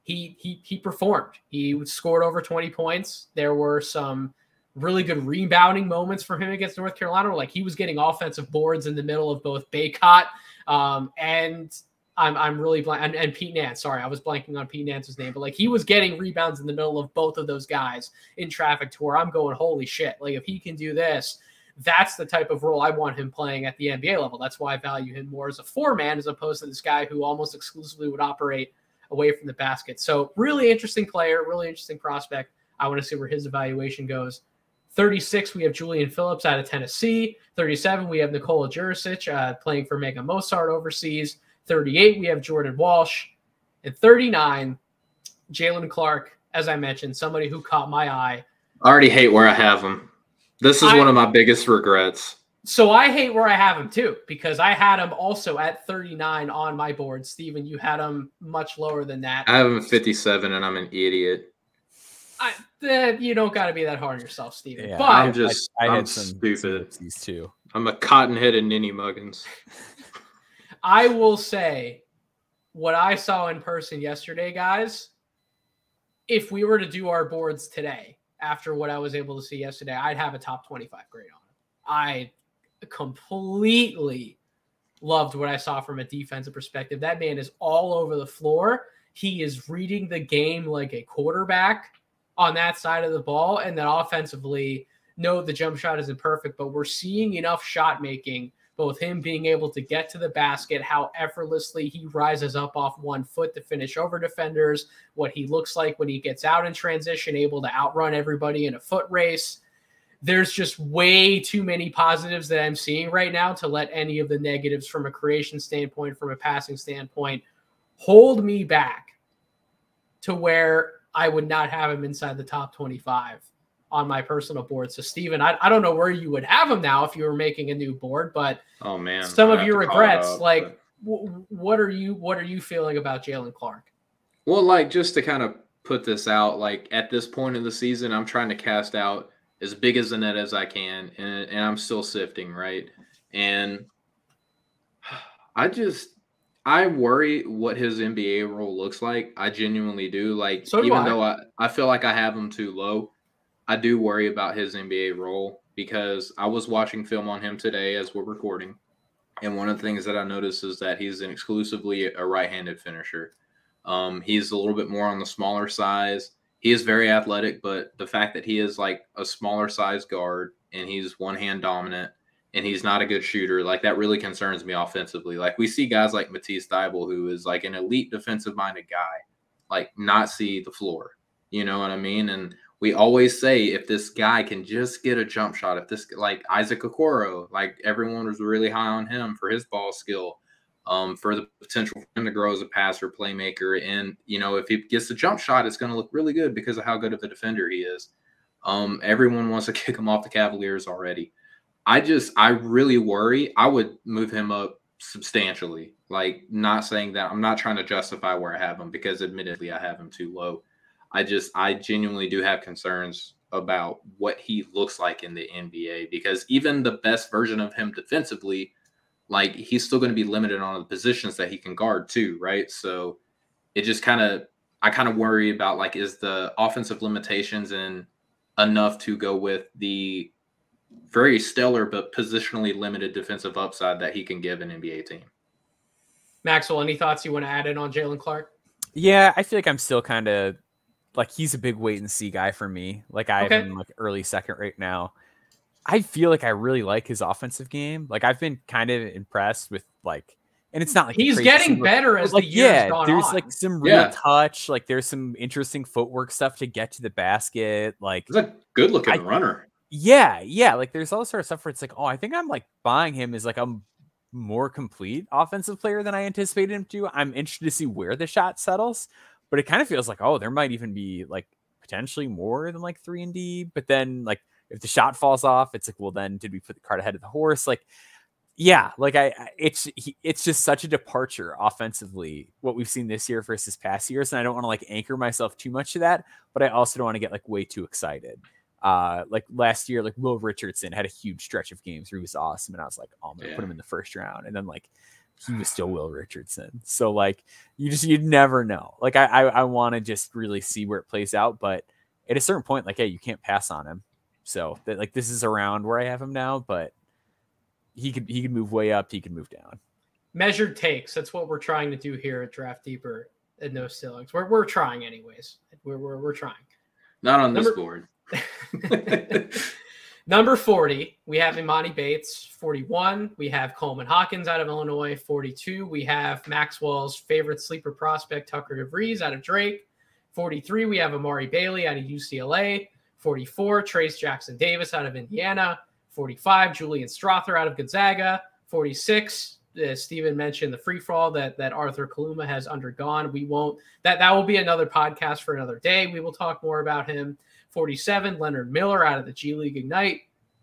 he performed. He scored over 20 points. There were some really good rebounding moments for him against North Carolina. Like he was getting offensive boards in the middle of both Baycott and I'm really blank and Pete Nance. Sorry, I was blanking on Pete Nance's name, but like he was getting rebounds in the middle of both of those guys in traffic to where I'm going, holy shit. Like if he can do this, that's the type of role I want him playing at the NBA level. That's why I value him more as a four-man as opposed to this guy who almost exclusively would operate away from the basket. So really interesting player, really interesting prospect. I want to see where his evaluation goes. 36, we have Julian Phillips out of Tennessee. 37, we have Nikola Jurisic playing for Mega Mozart overseas. 38, we have Jordan Walsh. And 39, Jalen Clark, as I mentioned, somebody who caught my eye. I already hate where I have him. This is one of my biggest regrets. So I hate where I have him too, because I had him also at 39 on my board. Steven, you had him much lower than that. I have him at 57, and I'm an idiot. You don't got to be that hard on yourself, Steven. Yeah, but I'm stupid. These two. I'm a cotton-headed ninny muggins. I will say what I saw in person yesterday, guys, if we were to do our boards today, after what I was able to see yesterday, I'd have a top 25 grade on it. I completely loved what I saw from a defensive perspective. That man is all over the floor. He is reading the game like a quarterback on that side of the ball. And then offensively, no, the jump shot isn't perfect, but we're seeing enough shot making, both him being able to get to the basket, how effortlessly he rises up off 1 foot to finish over defenders, what he looks like when he gets out in transition, able to outrun everybody in a foot race. There's just way too many positives that I'm seeing right now to let any of the negatives from a creation standpoint, from a passing standpoint, hold me back to where I would not have him inside the top 25 on my personal board. So, Steven, I don't know where you would have him now if you were making a new board, but oh man, some of your regrets, like what are you feeling about Jalen Clark? Well, like just to kind of put this out, like at this point in the season, I'm trying to cast out as big as a net as I can, and I'm still sifting, right? And I worry what his NBA role looks like. I genuinely do. Like, so do even though I feel like I have him too low, I do worry about his NBA role because I was watching film on him today as we're recording. And one of the things that I noticed is that he's exclusively a right-handed finisher. He's a little bit more on the smaller size. He is very athletic, but the fact that he is like a smaller size guard and he's one-hand dominant and he's not a good shooter, like that really concerns me offensively. Like we see guys like Matisse Thybulle, who is like an elite defensive-minded guy, like not see the floor. You know what I mean? And we always say if this guy can just get a jump shot, if this like Isaac Okoro, like everyone was really high on him for his ball skill, for the potential for him to grow as a passer, playmaker. And, you know, if he gets the jump shot, it's going to look really good because of how good of a defender he is. Everyone wants to kick him off the Cavaliers already. I really worry. I would move him up substantially. Like, not saying that. I'm not trying to justify where I have him because admittedly I have him too low. I genuinely do have concerns about what he looks like in the NBA, because even the best version of him defensively, like, he's still going to be limited on the positions that he can guard too, right? So it just I kind of worry about, like, is the offensive limitations and enough to go with the very stellar but positionally limited defensive upside that he can give an NBA team. Maxwell, any thoughts you want to add in on Jalen Clark? Yeah, I feel like I'm still kind of like, he's a big wait and see guy for me. Like, I have him like early second right now. I feel like I really like his offensive game. Like, I've been kind of impressed with, like, and it's not like he's getting better as the years gone there's on. Like some real touch. Like, there's some interesting footwork stuff to get to the basket. Like, he's a good looking runner. Yeah. Like, there's all sort of stuff where it's like, oh, I think I'm like buying him as like a more complete offensive player than I anticipated him to. I'm interested to see where the shot settles, but it kind of feels like, oh, there might even be like potentially more than like 3-and-D. But then, like, if the shot falls off, it's like, well, then did we put the cart ahead of the horse? Like, yeah, like it's just such a departure offensively, what we've seen this year versus past years. And I don't want to like anchor myself too much to that, but I also don't want to get like way too excited. Like last year, like Will Richardson had a huge stretch of games where he was awesome. And I was like, oh, I'm going to put him in the first round. And then like, he was still Will Richardson. So like, you'd never know. Like, I want to just really see where it plays out. But at a certain point, like, hey, you can't pass on him. So that, like, this is around where I have him now, but he could move way up. He could move down. Measured takes. That's what we're trying to do here at Draft Deeper at No Ceilings. We're trying anyways. We're trying. Not on this board. Number 40, we have Imani Bates. 41, we have Coleman Hawkins out of Illinois. 42, we have Maxwell's favorite sleeper prospect, Tucker DeVries out of Drake. 43, we have Amari Bailey out of UCLA. 44, Trace Jackson Davis out of Indiana. 45, Julian Strother out of Gonzaga. 46, Stephen mentioned the free fall that Arthur Kaluma has undergone. We won't, that will be another podcast for another day. We will talk more about him. 47, Leonard Miller out of the G League Ignite.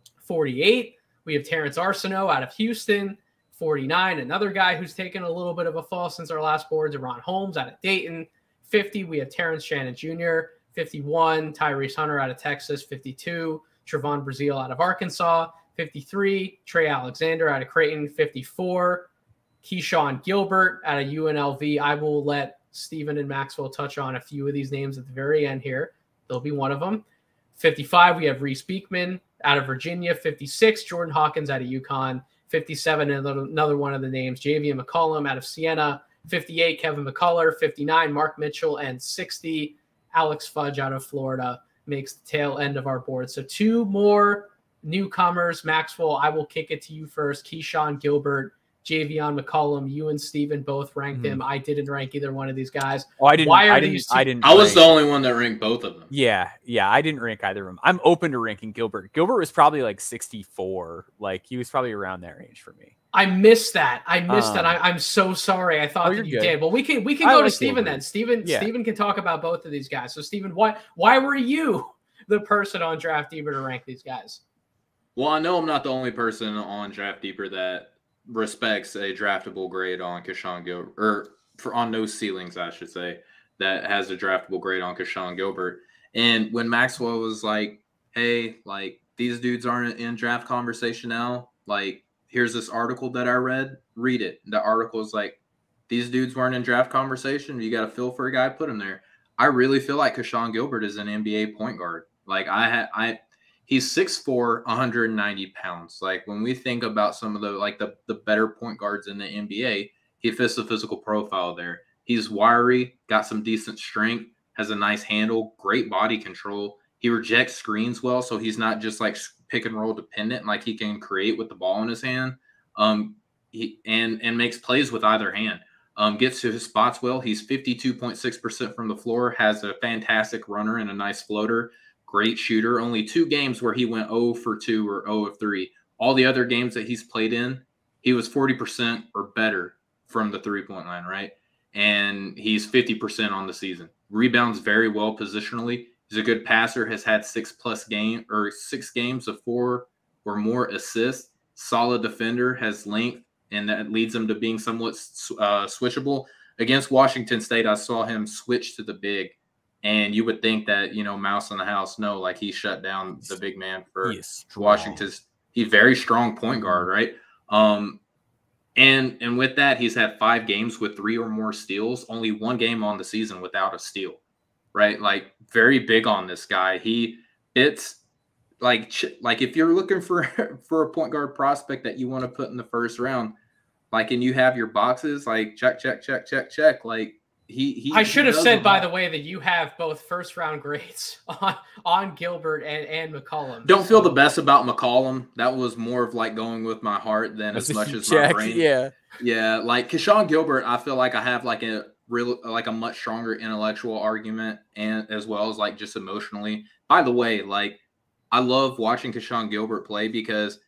48, we have Terrence Arsenault out of Houston. 49, another guy who's taken a little bit of a fall since our last board, Deron Holmes out of Dayton. 50, we have Terrence Shannon Jr. 51, Tyrese Hunter out of Texas. 52, Trevon Brazile out of Arkansas. 53, Trey Alexander out of Creighton. 54, Keyshawn Gilbert out of UNLV. I will let Stephen and Maxwell touch on a few of these names at the very end here. They'll be one of them. 55, we have Reese Beekman out of Virginia. 56, Jordan Hawkins out of UConn. 57, another one of the names, Javier McCollum out of Siena. 58, Kevin McCullough. 59, Mark Mitchell. And 60, Alex Fudge out of Florida makes the tail end of our board. So two more newcomers. Maxwell, I will kick it to you first. Keyshawn Gilbert, Javion McCollum. You and Steven both ranked him. I didn't rank either one of these guys. Oh, I didn't. I was the only one that ranked both of them. Yeah, I didn't rank either of them. I'm open to ranking Gilbert. Gilbert was probably like 64. Like, he was probably around that range for me. I missed that. I'm so sorry. I thought that you did. Well, we can go to Steven then. Steven can talk about both of these guys. So Steven, why were you the person on Draft Deeper to rank these guys? Well, I know I'm not the only person on Draft Deeper that respects a draftable grade on Keyshawn Gilbert, or on No Ceilings, I should say, that has a draftable grade on Keyshawn Gilbert. And when Maxwell was like, hey, like, these dudes aren't in draft conversation now, like, here's this article that I read it. The article is like, these dudes weren't in draft conversation. You got to feel for a guy, put him there. I really feel like Keyshawn Gilbert is an NBA point guard. Like, he's 6'4", 190 pounds. Like, when we think about some of the better point guards in the NBA, he fits the physical profile there. He's wiry, got some decent strength, has a nice handle, great body control. He rejects screens well, so he's not just like pick and roll dependent. Like, he can create with the ball in his hand. He makes plays with either hand. Gets to his spots well. He's 52.6% from the floor, has a fantastic runner and a nice floater. Great shooter. Only 2 games where he went 0 for 2 or 0 of 3. All the other games that he's played in, he was 40% or better from the 3-point line, right? And he's 50% on the season. Rebounds very well positionally. He's a good passer, has had 6 games of 4 or more assists. Solid defender, has length, and that leads him to being somewhat switchable. Against Washington State, I saw him switch to the big And you would think that, Mouse in the house, no, like he shut down the big man for Washington's. He's very strong point guard, right? And with that, he's had 5 games with 3 or more steals, only 1 game on the season without a steal, right? Like very big on this guy. It's like if you're looking for a point guard prospect that you want to put in the first round, like, and you have your boxes, like check. Like I should have said, by the way, that you have both first round grades on Gilbert and McCollum. Don't feel the best about McCollum. That was more of like going with my heart than as much as my brain. Yeah. Like Keshawn Gilbert, I feel like I have like a much stronger intellectual argument, and as well as like just emotionally. By the way, like I love watching Keshawn Gilbert play because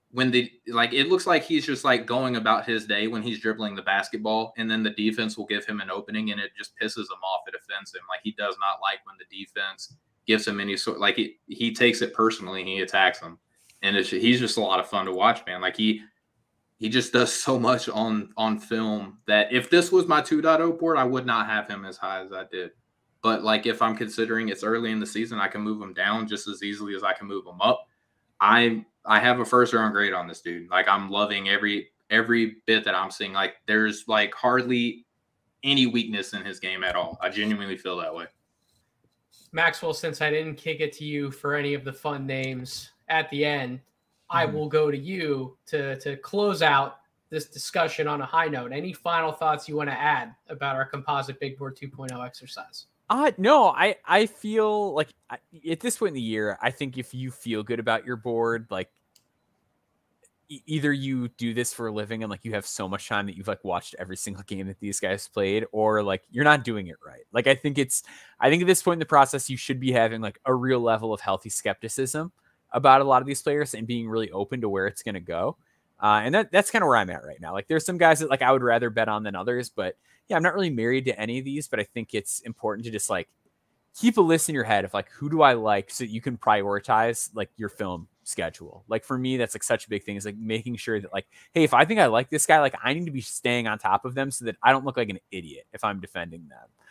it looks like he's just like going about his day when he's dribbling the basketball, and then the defense will give him an opening and it just pisses him off. It offends him. Like he does not like when the defense gives him any sort, like he takes it personally and he attacks them. And he's just a lot of fun to watch, man. Like he just does so much on film that if this was my 2.0 board, I would not have him as high as I did. But like, if I'm considering it's early in the season, I can move him down just as easily as I can move him up. I have a first round grade on this dude. Like I'm loving every bit that I'm seeing. Like there's like hardly any weakness in his game at all. I genuinely feel that way. Maxwell, since I didn't kick it to you for any of the fun names at the end, I will go to you to close out this discussion on a high note. Any final thoughts you want to add about our Composite Big Board 2.0 exercise? No, I feel like at this point in the year, I think if you feel good about your board, like either you do this for a living and like you have so much time that you've like watched every single game that these guys played, or like you're not doing it right. Like I think at this point in the process, you should be having like a real level of healthy skepticism about a lot of these players and being really open to where it's going to go. And that's kind of where I'm at right now. Like there's some guys that like I would rather bet on than others, but yeah, I'm not really married to any of these, but I think it's important to just like keep a list in your head of like, who do I like, so that you can prioritize like your film schedule. Like for me, that's like such a big thing, is like making sure that like, hey, if I think I like this guy, like I need to be staying on top of them so that I don't look like an idiot if I'm defending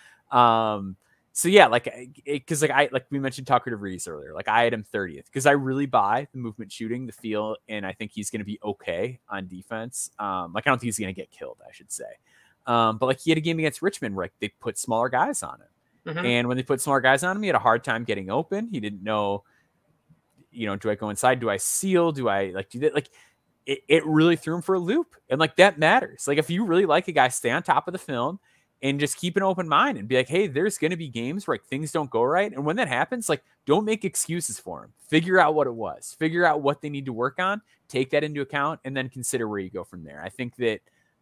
them. So yeah, like, cause like we mentioned Tucker DeVries earlier, like I had him 30th because I really buy the movement shooting, the feel, and I think he's going to be okay on defense. Like I don't think he's going to get killed, I should say. But like he had a game against Richmond where like they put smaller guys on him. And when they put smaller guys on him, he had a hard time getting open. He didn't know, do I go inside? Do I seal? Do I like do that? Like it really threw him for a loop. And like that matters. Like if you really like a guy, stay on top of the film and just keep an open mind and be like, hey, there's going to be games where like, things don't go right. And when that happens, like don't make excuses for him. Figure out what it was. Figure out what they need to work on. Take that into account and then consider where you go from there. I think that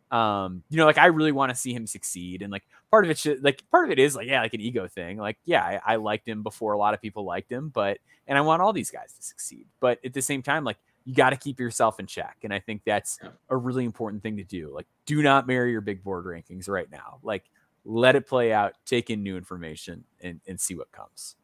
like I really want to see him succeed. And like part of it is like, yeah, like an ego thing. Like, yeah, I liked him before a lot of people liked him, and I want all these guys to succeed. But at the same time, like you got to keep yourself in check. And I think that's a really important thing to do. Like, do not marry your big board rankings right now. Like let it play out, take in new information and see what comes.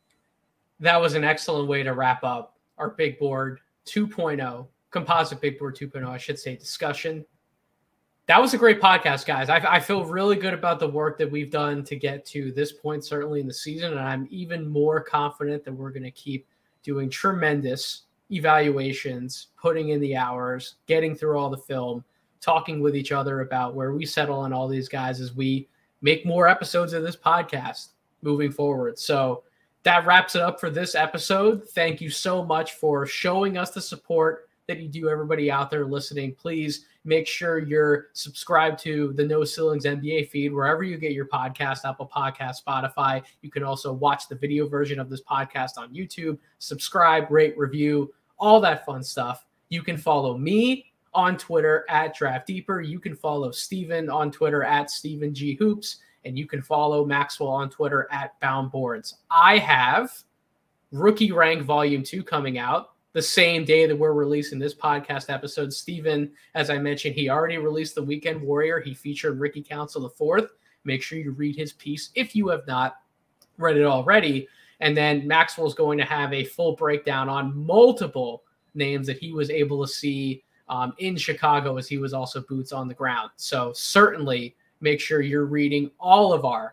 That was an excellent way to wrap up our Big Board 2.0, Composite Big Board 2.0, I should say, discussion. That was a great podcast, guys. I feel really good about the work that we've done to get to this point, certainly in the season. And I'm even more confident that we're going to keep doing tremendous evaluations, putting in the hours, getting through all the film, talking with each other about where we settle on all these guys as we make more episodes of this podcast moving forward. So that wraps it up for this episode. Thank you so much for showing us the support that you do, everybody out there listening. Please make sure you're subscribed to the No Ceilings NBA feed, wherever you get your podcast, Apple Podcast, Spotify. You can also watch the video version of this podcast on YouTube. Subscribe, rate, review, all that fun stuff. You can follow me on Twitter at Draft Deeper. You can follow Steven on Twitter at Steven G Hoops. And you can follow Maxwell on Twitter at Bound Boards. I have Rookie Rank Volume 2 coming out the same day that we're releasing this podcast episode. Steven, as I mentioned, he already released The Weekend Warrior. He featured Ricky Council IV. Make sure you read his piece if you have not read it already. And then Maxwell's going to have a full breakdown on multiple names that he was able to see in Chicago, as he was also boots on the ground. So certainly make sure you're reading all of our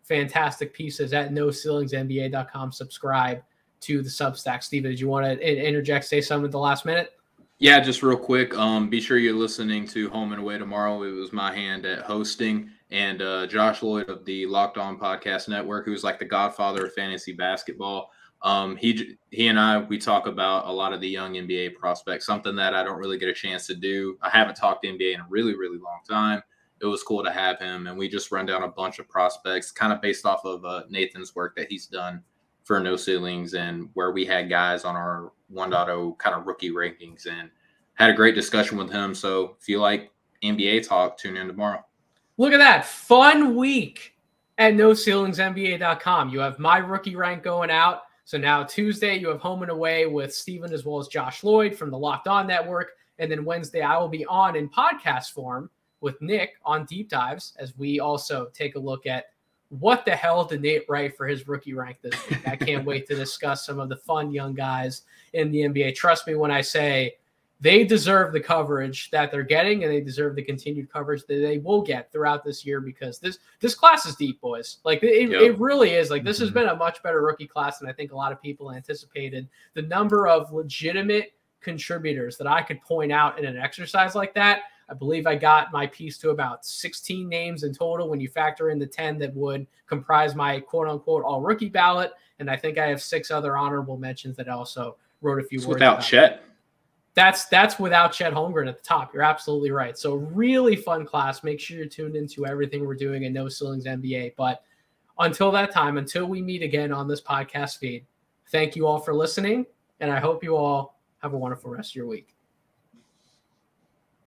fantastic pieces at NoCeilingsNBA.com. Subscribe to the Substack. Steven, did you want to interject, say something at the last minute? Yeah, just real quick. Be sure you're listening to Home and Away tomorrow. It was my hand at hosting, and Josh Lloyd of the Locked On Podcast Network, who's like the godfather of fantasy basketball. He and I, we talk about a lot of the young NBA prospects, something that I don't really get a chance to do. I haven't talked to NBA in a really, really long time. It was cool to have him, and we just run down a bunch of prospects kind of based off of Nathan's work that he's done for No Ceilings, and where we had guys on our 1.0 kind of rookie rankings, and had a great discussion with him. So if you like NBA talk, tune in tomorrow. Look at that. Fun week at NoCeilingsNBA.com. You have my rookie rank going out. So now Tuesday, you have Home and Away with Steven as well as Josh Lloyd from the Locked On Network. And then Wednesday, I will be on in podcast form with Nick on Deep Dives, as we also take a look at what the hell did Nate write for his rookie rank this week. I can't wait to discuss some of the fun young guys in the NBA. Trust me when I say they deserve the coverage that they're getting, and they deserve the continued coverage that they will get throughout this year, because this class is deep, boys. Like it really is. Like this has been a much better rookie class than I think a lot of people anticipated. The number of legitimate contributors that I could point out in an exercise like that, I believe I got my piece to about 16 names in total when you factor in the 10 that would comprise my quote-unquote all-rookie ballot. And I think I have 6 other honorable mentions that also wrote a few words without Chet. That's without Chet Holmgren at the top. You're absolutely right. So really fun class. Make sure you're tuned into everything we're doing at No Ceilings NBA. But until that time, until we meet again on this podcast feed, thank you all for listening, and I hope you all have a wonderful rest of your week.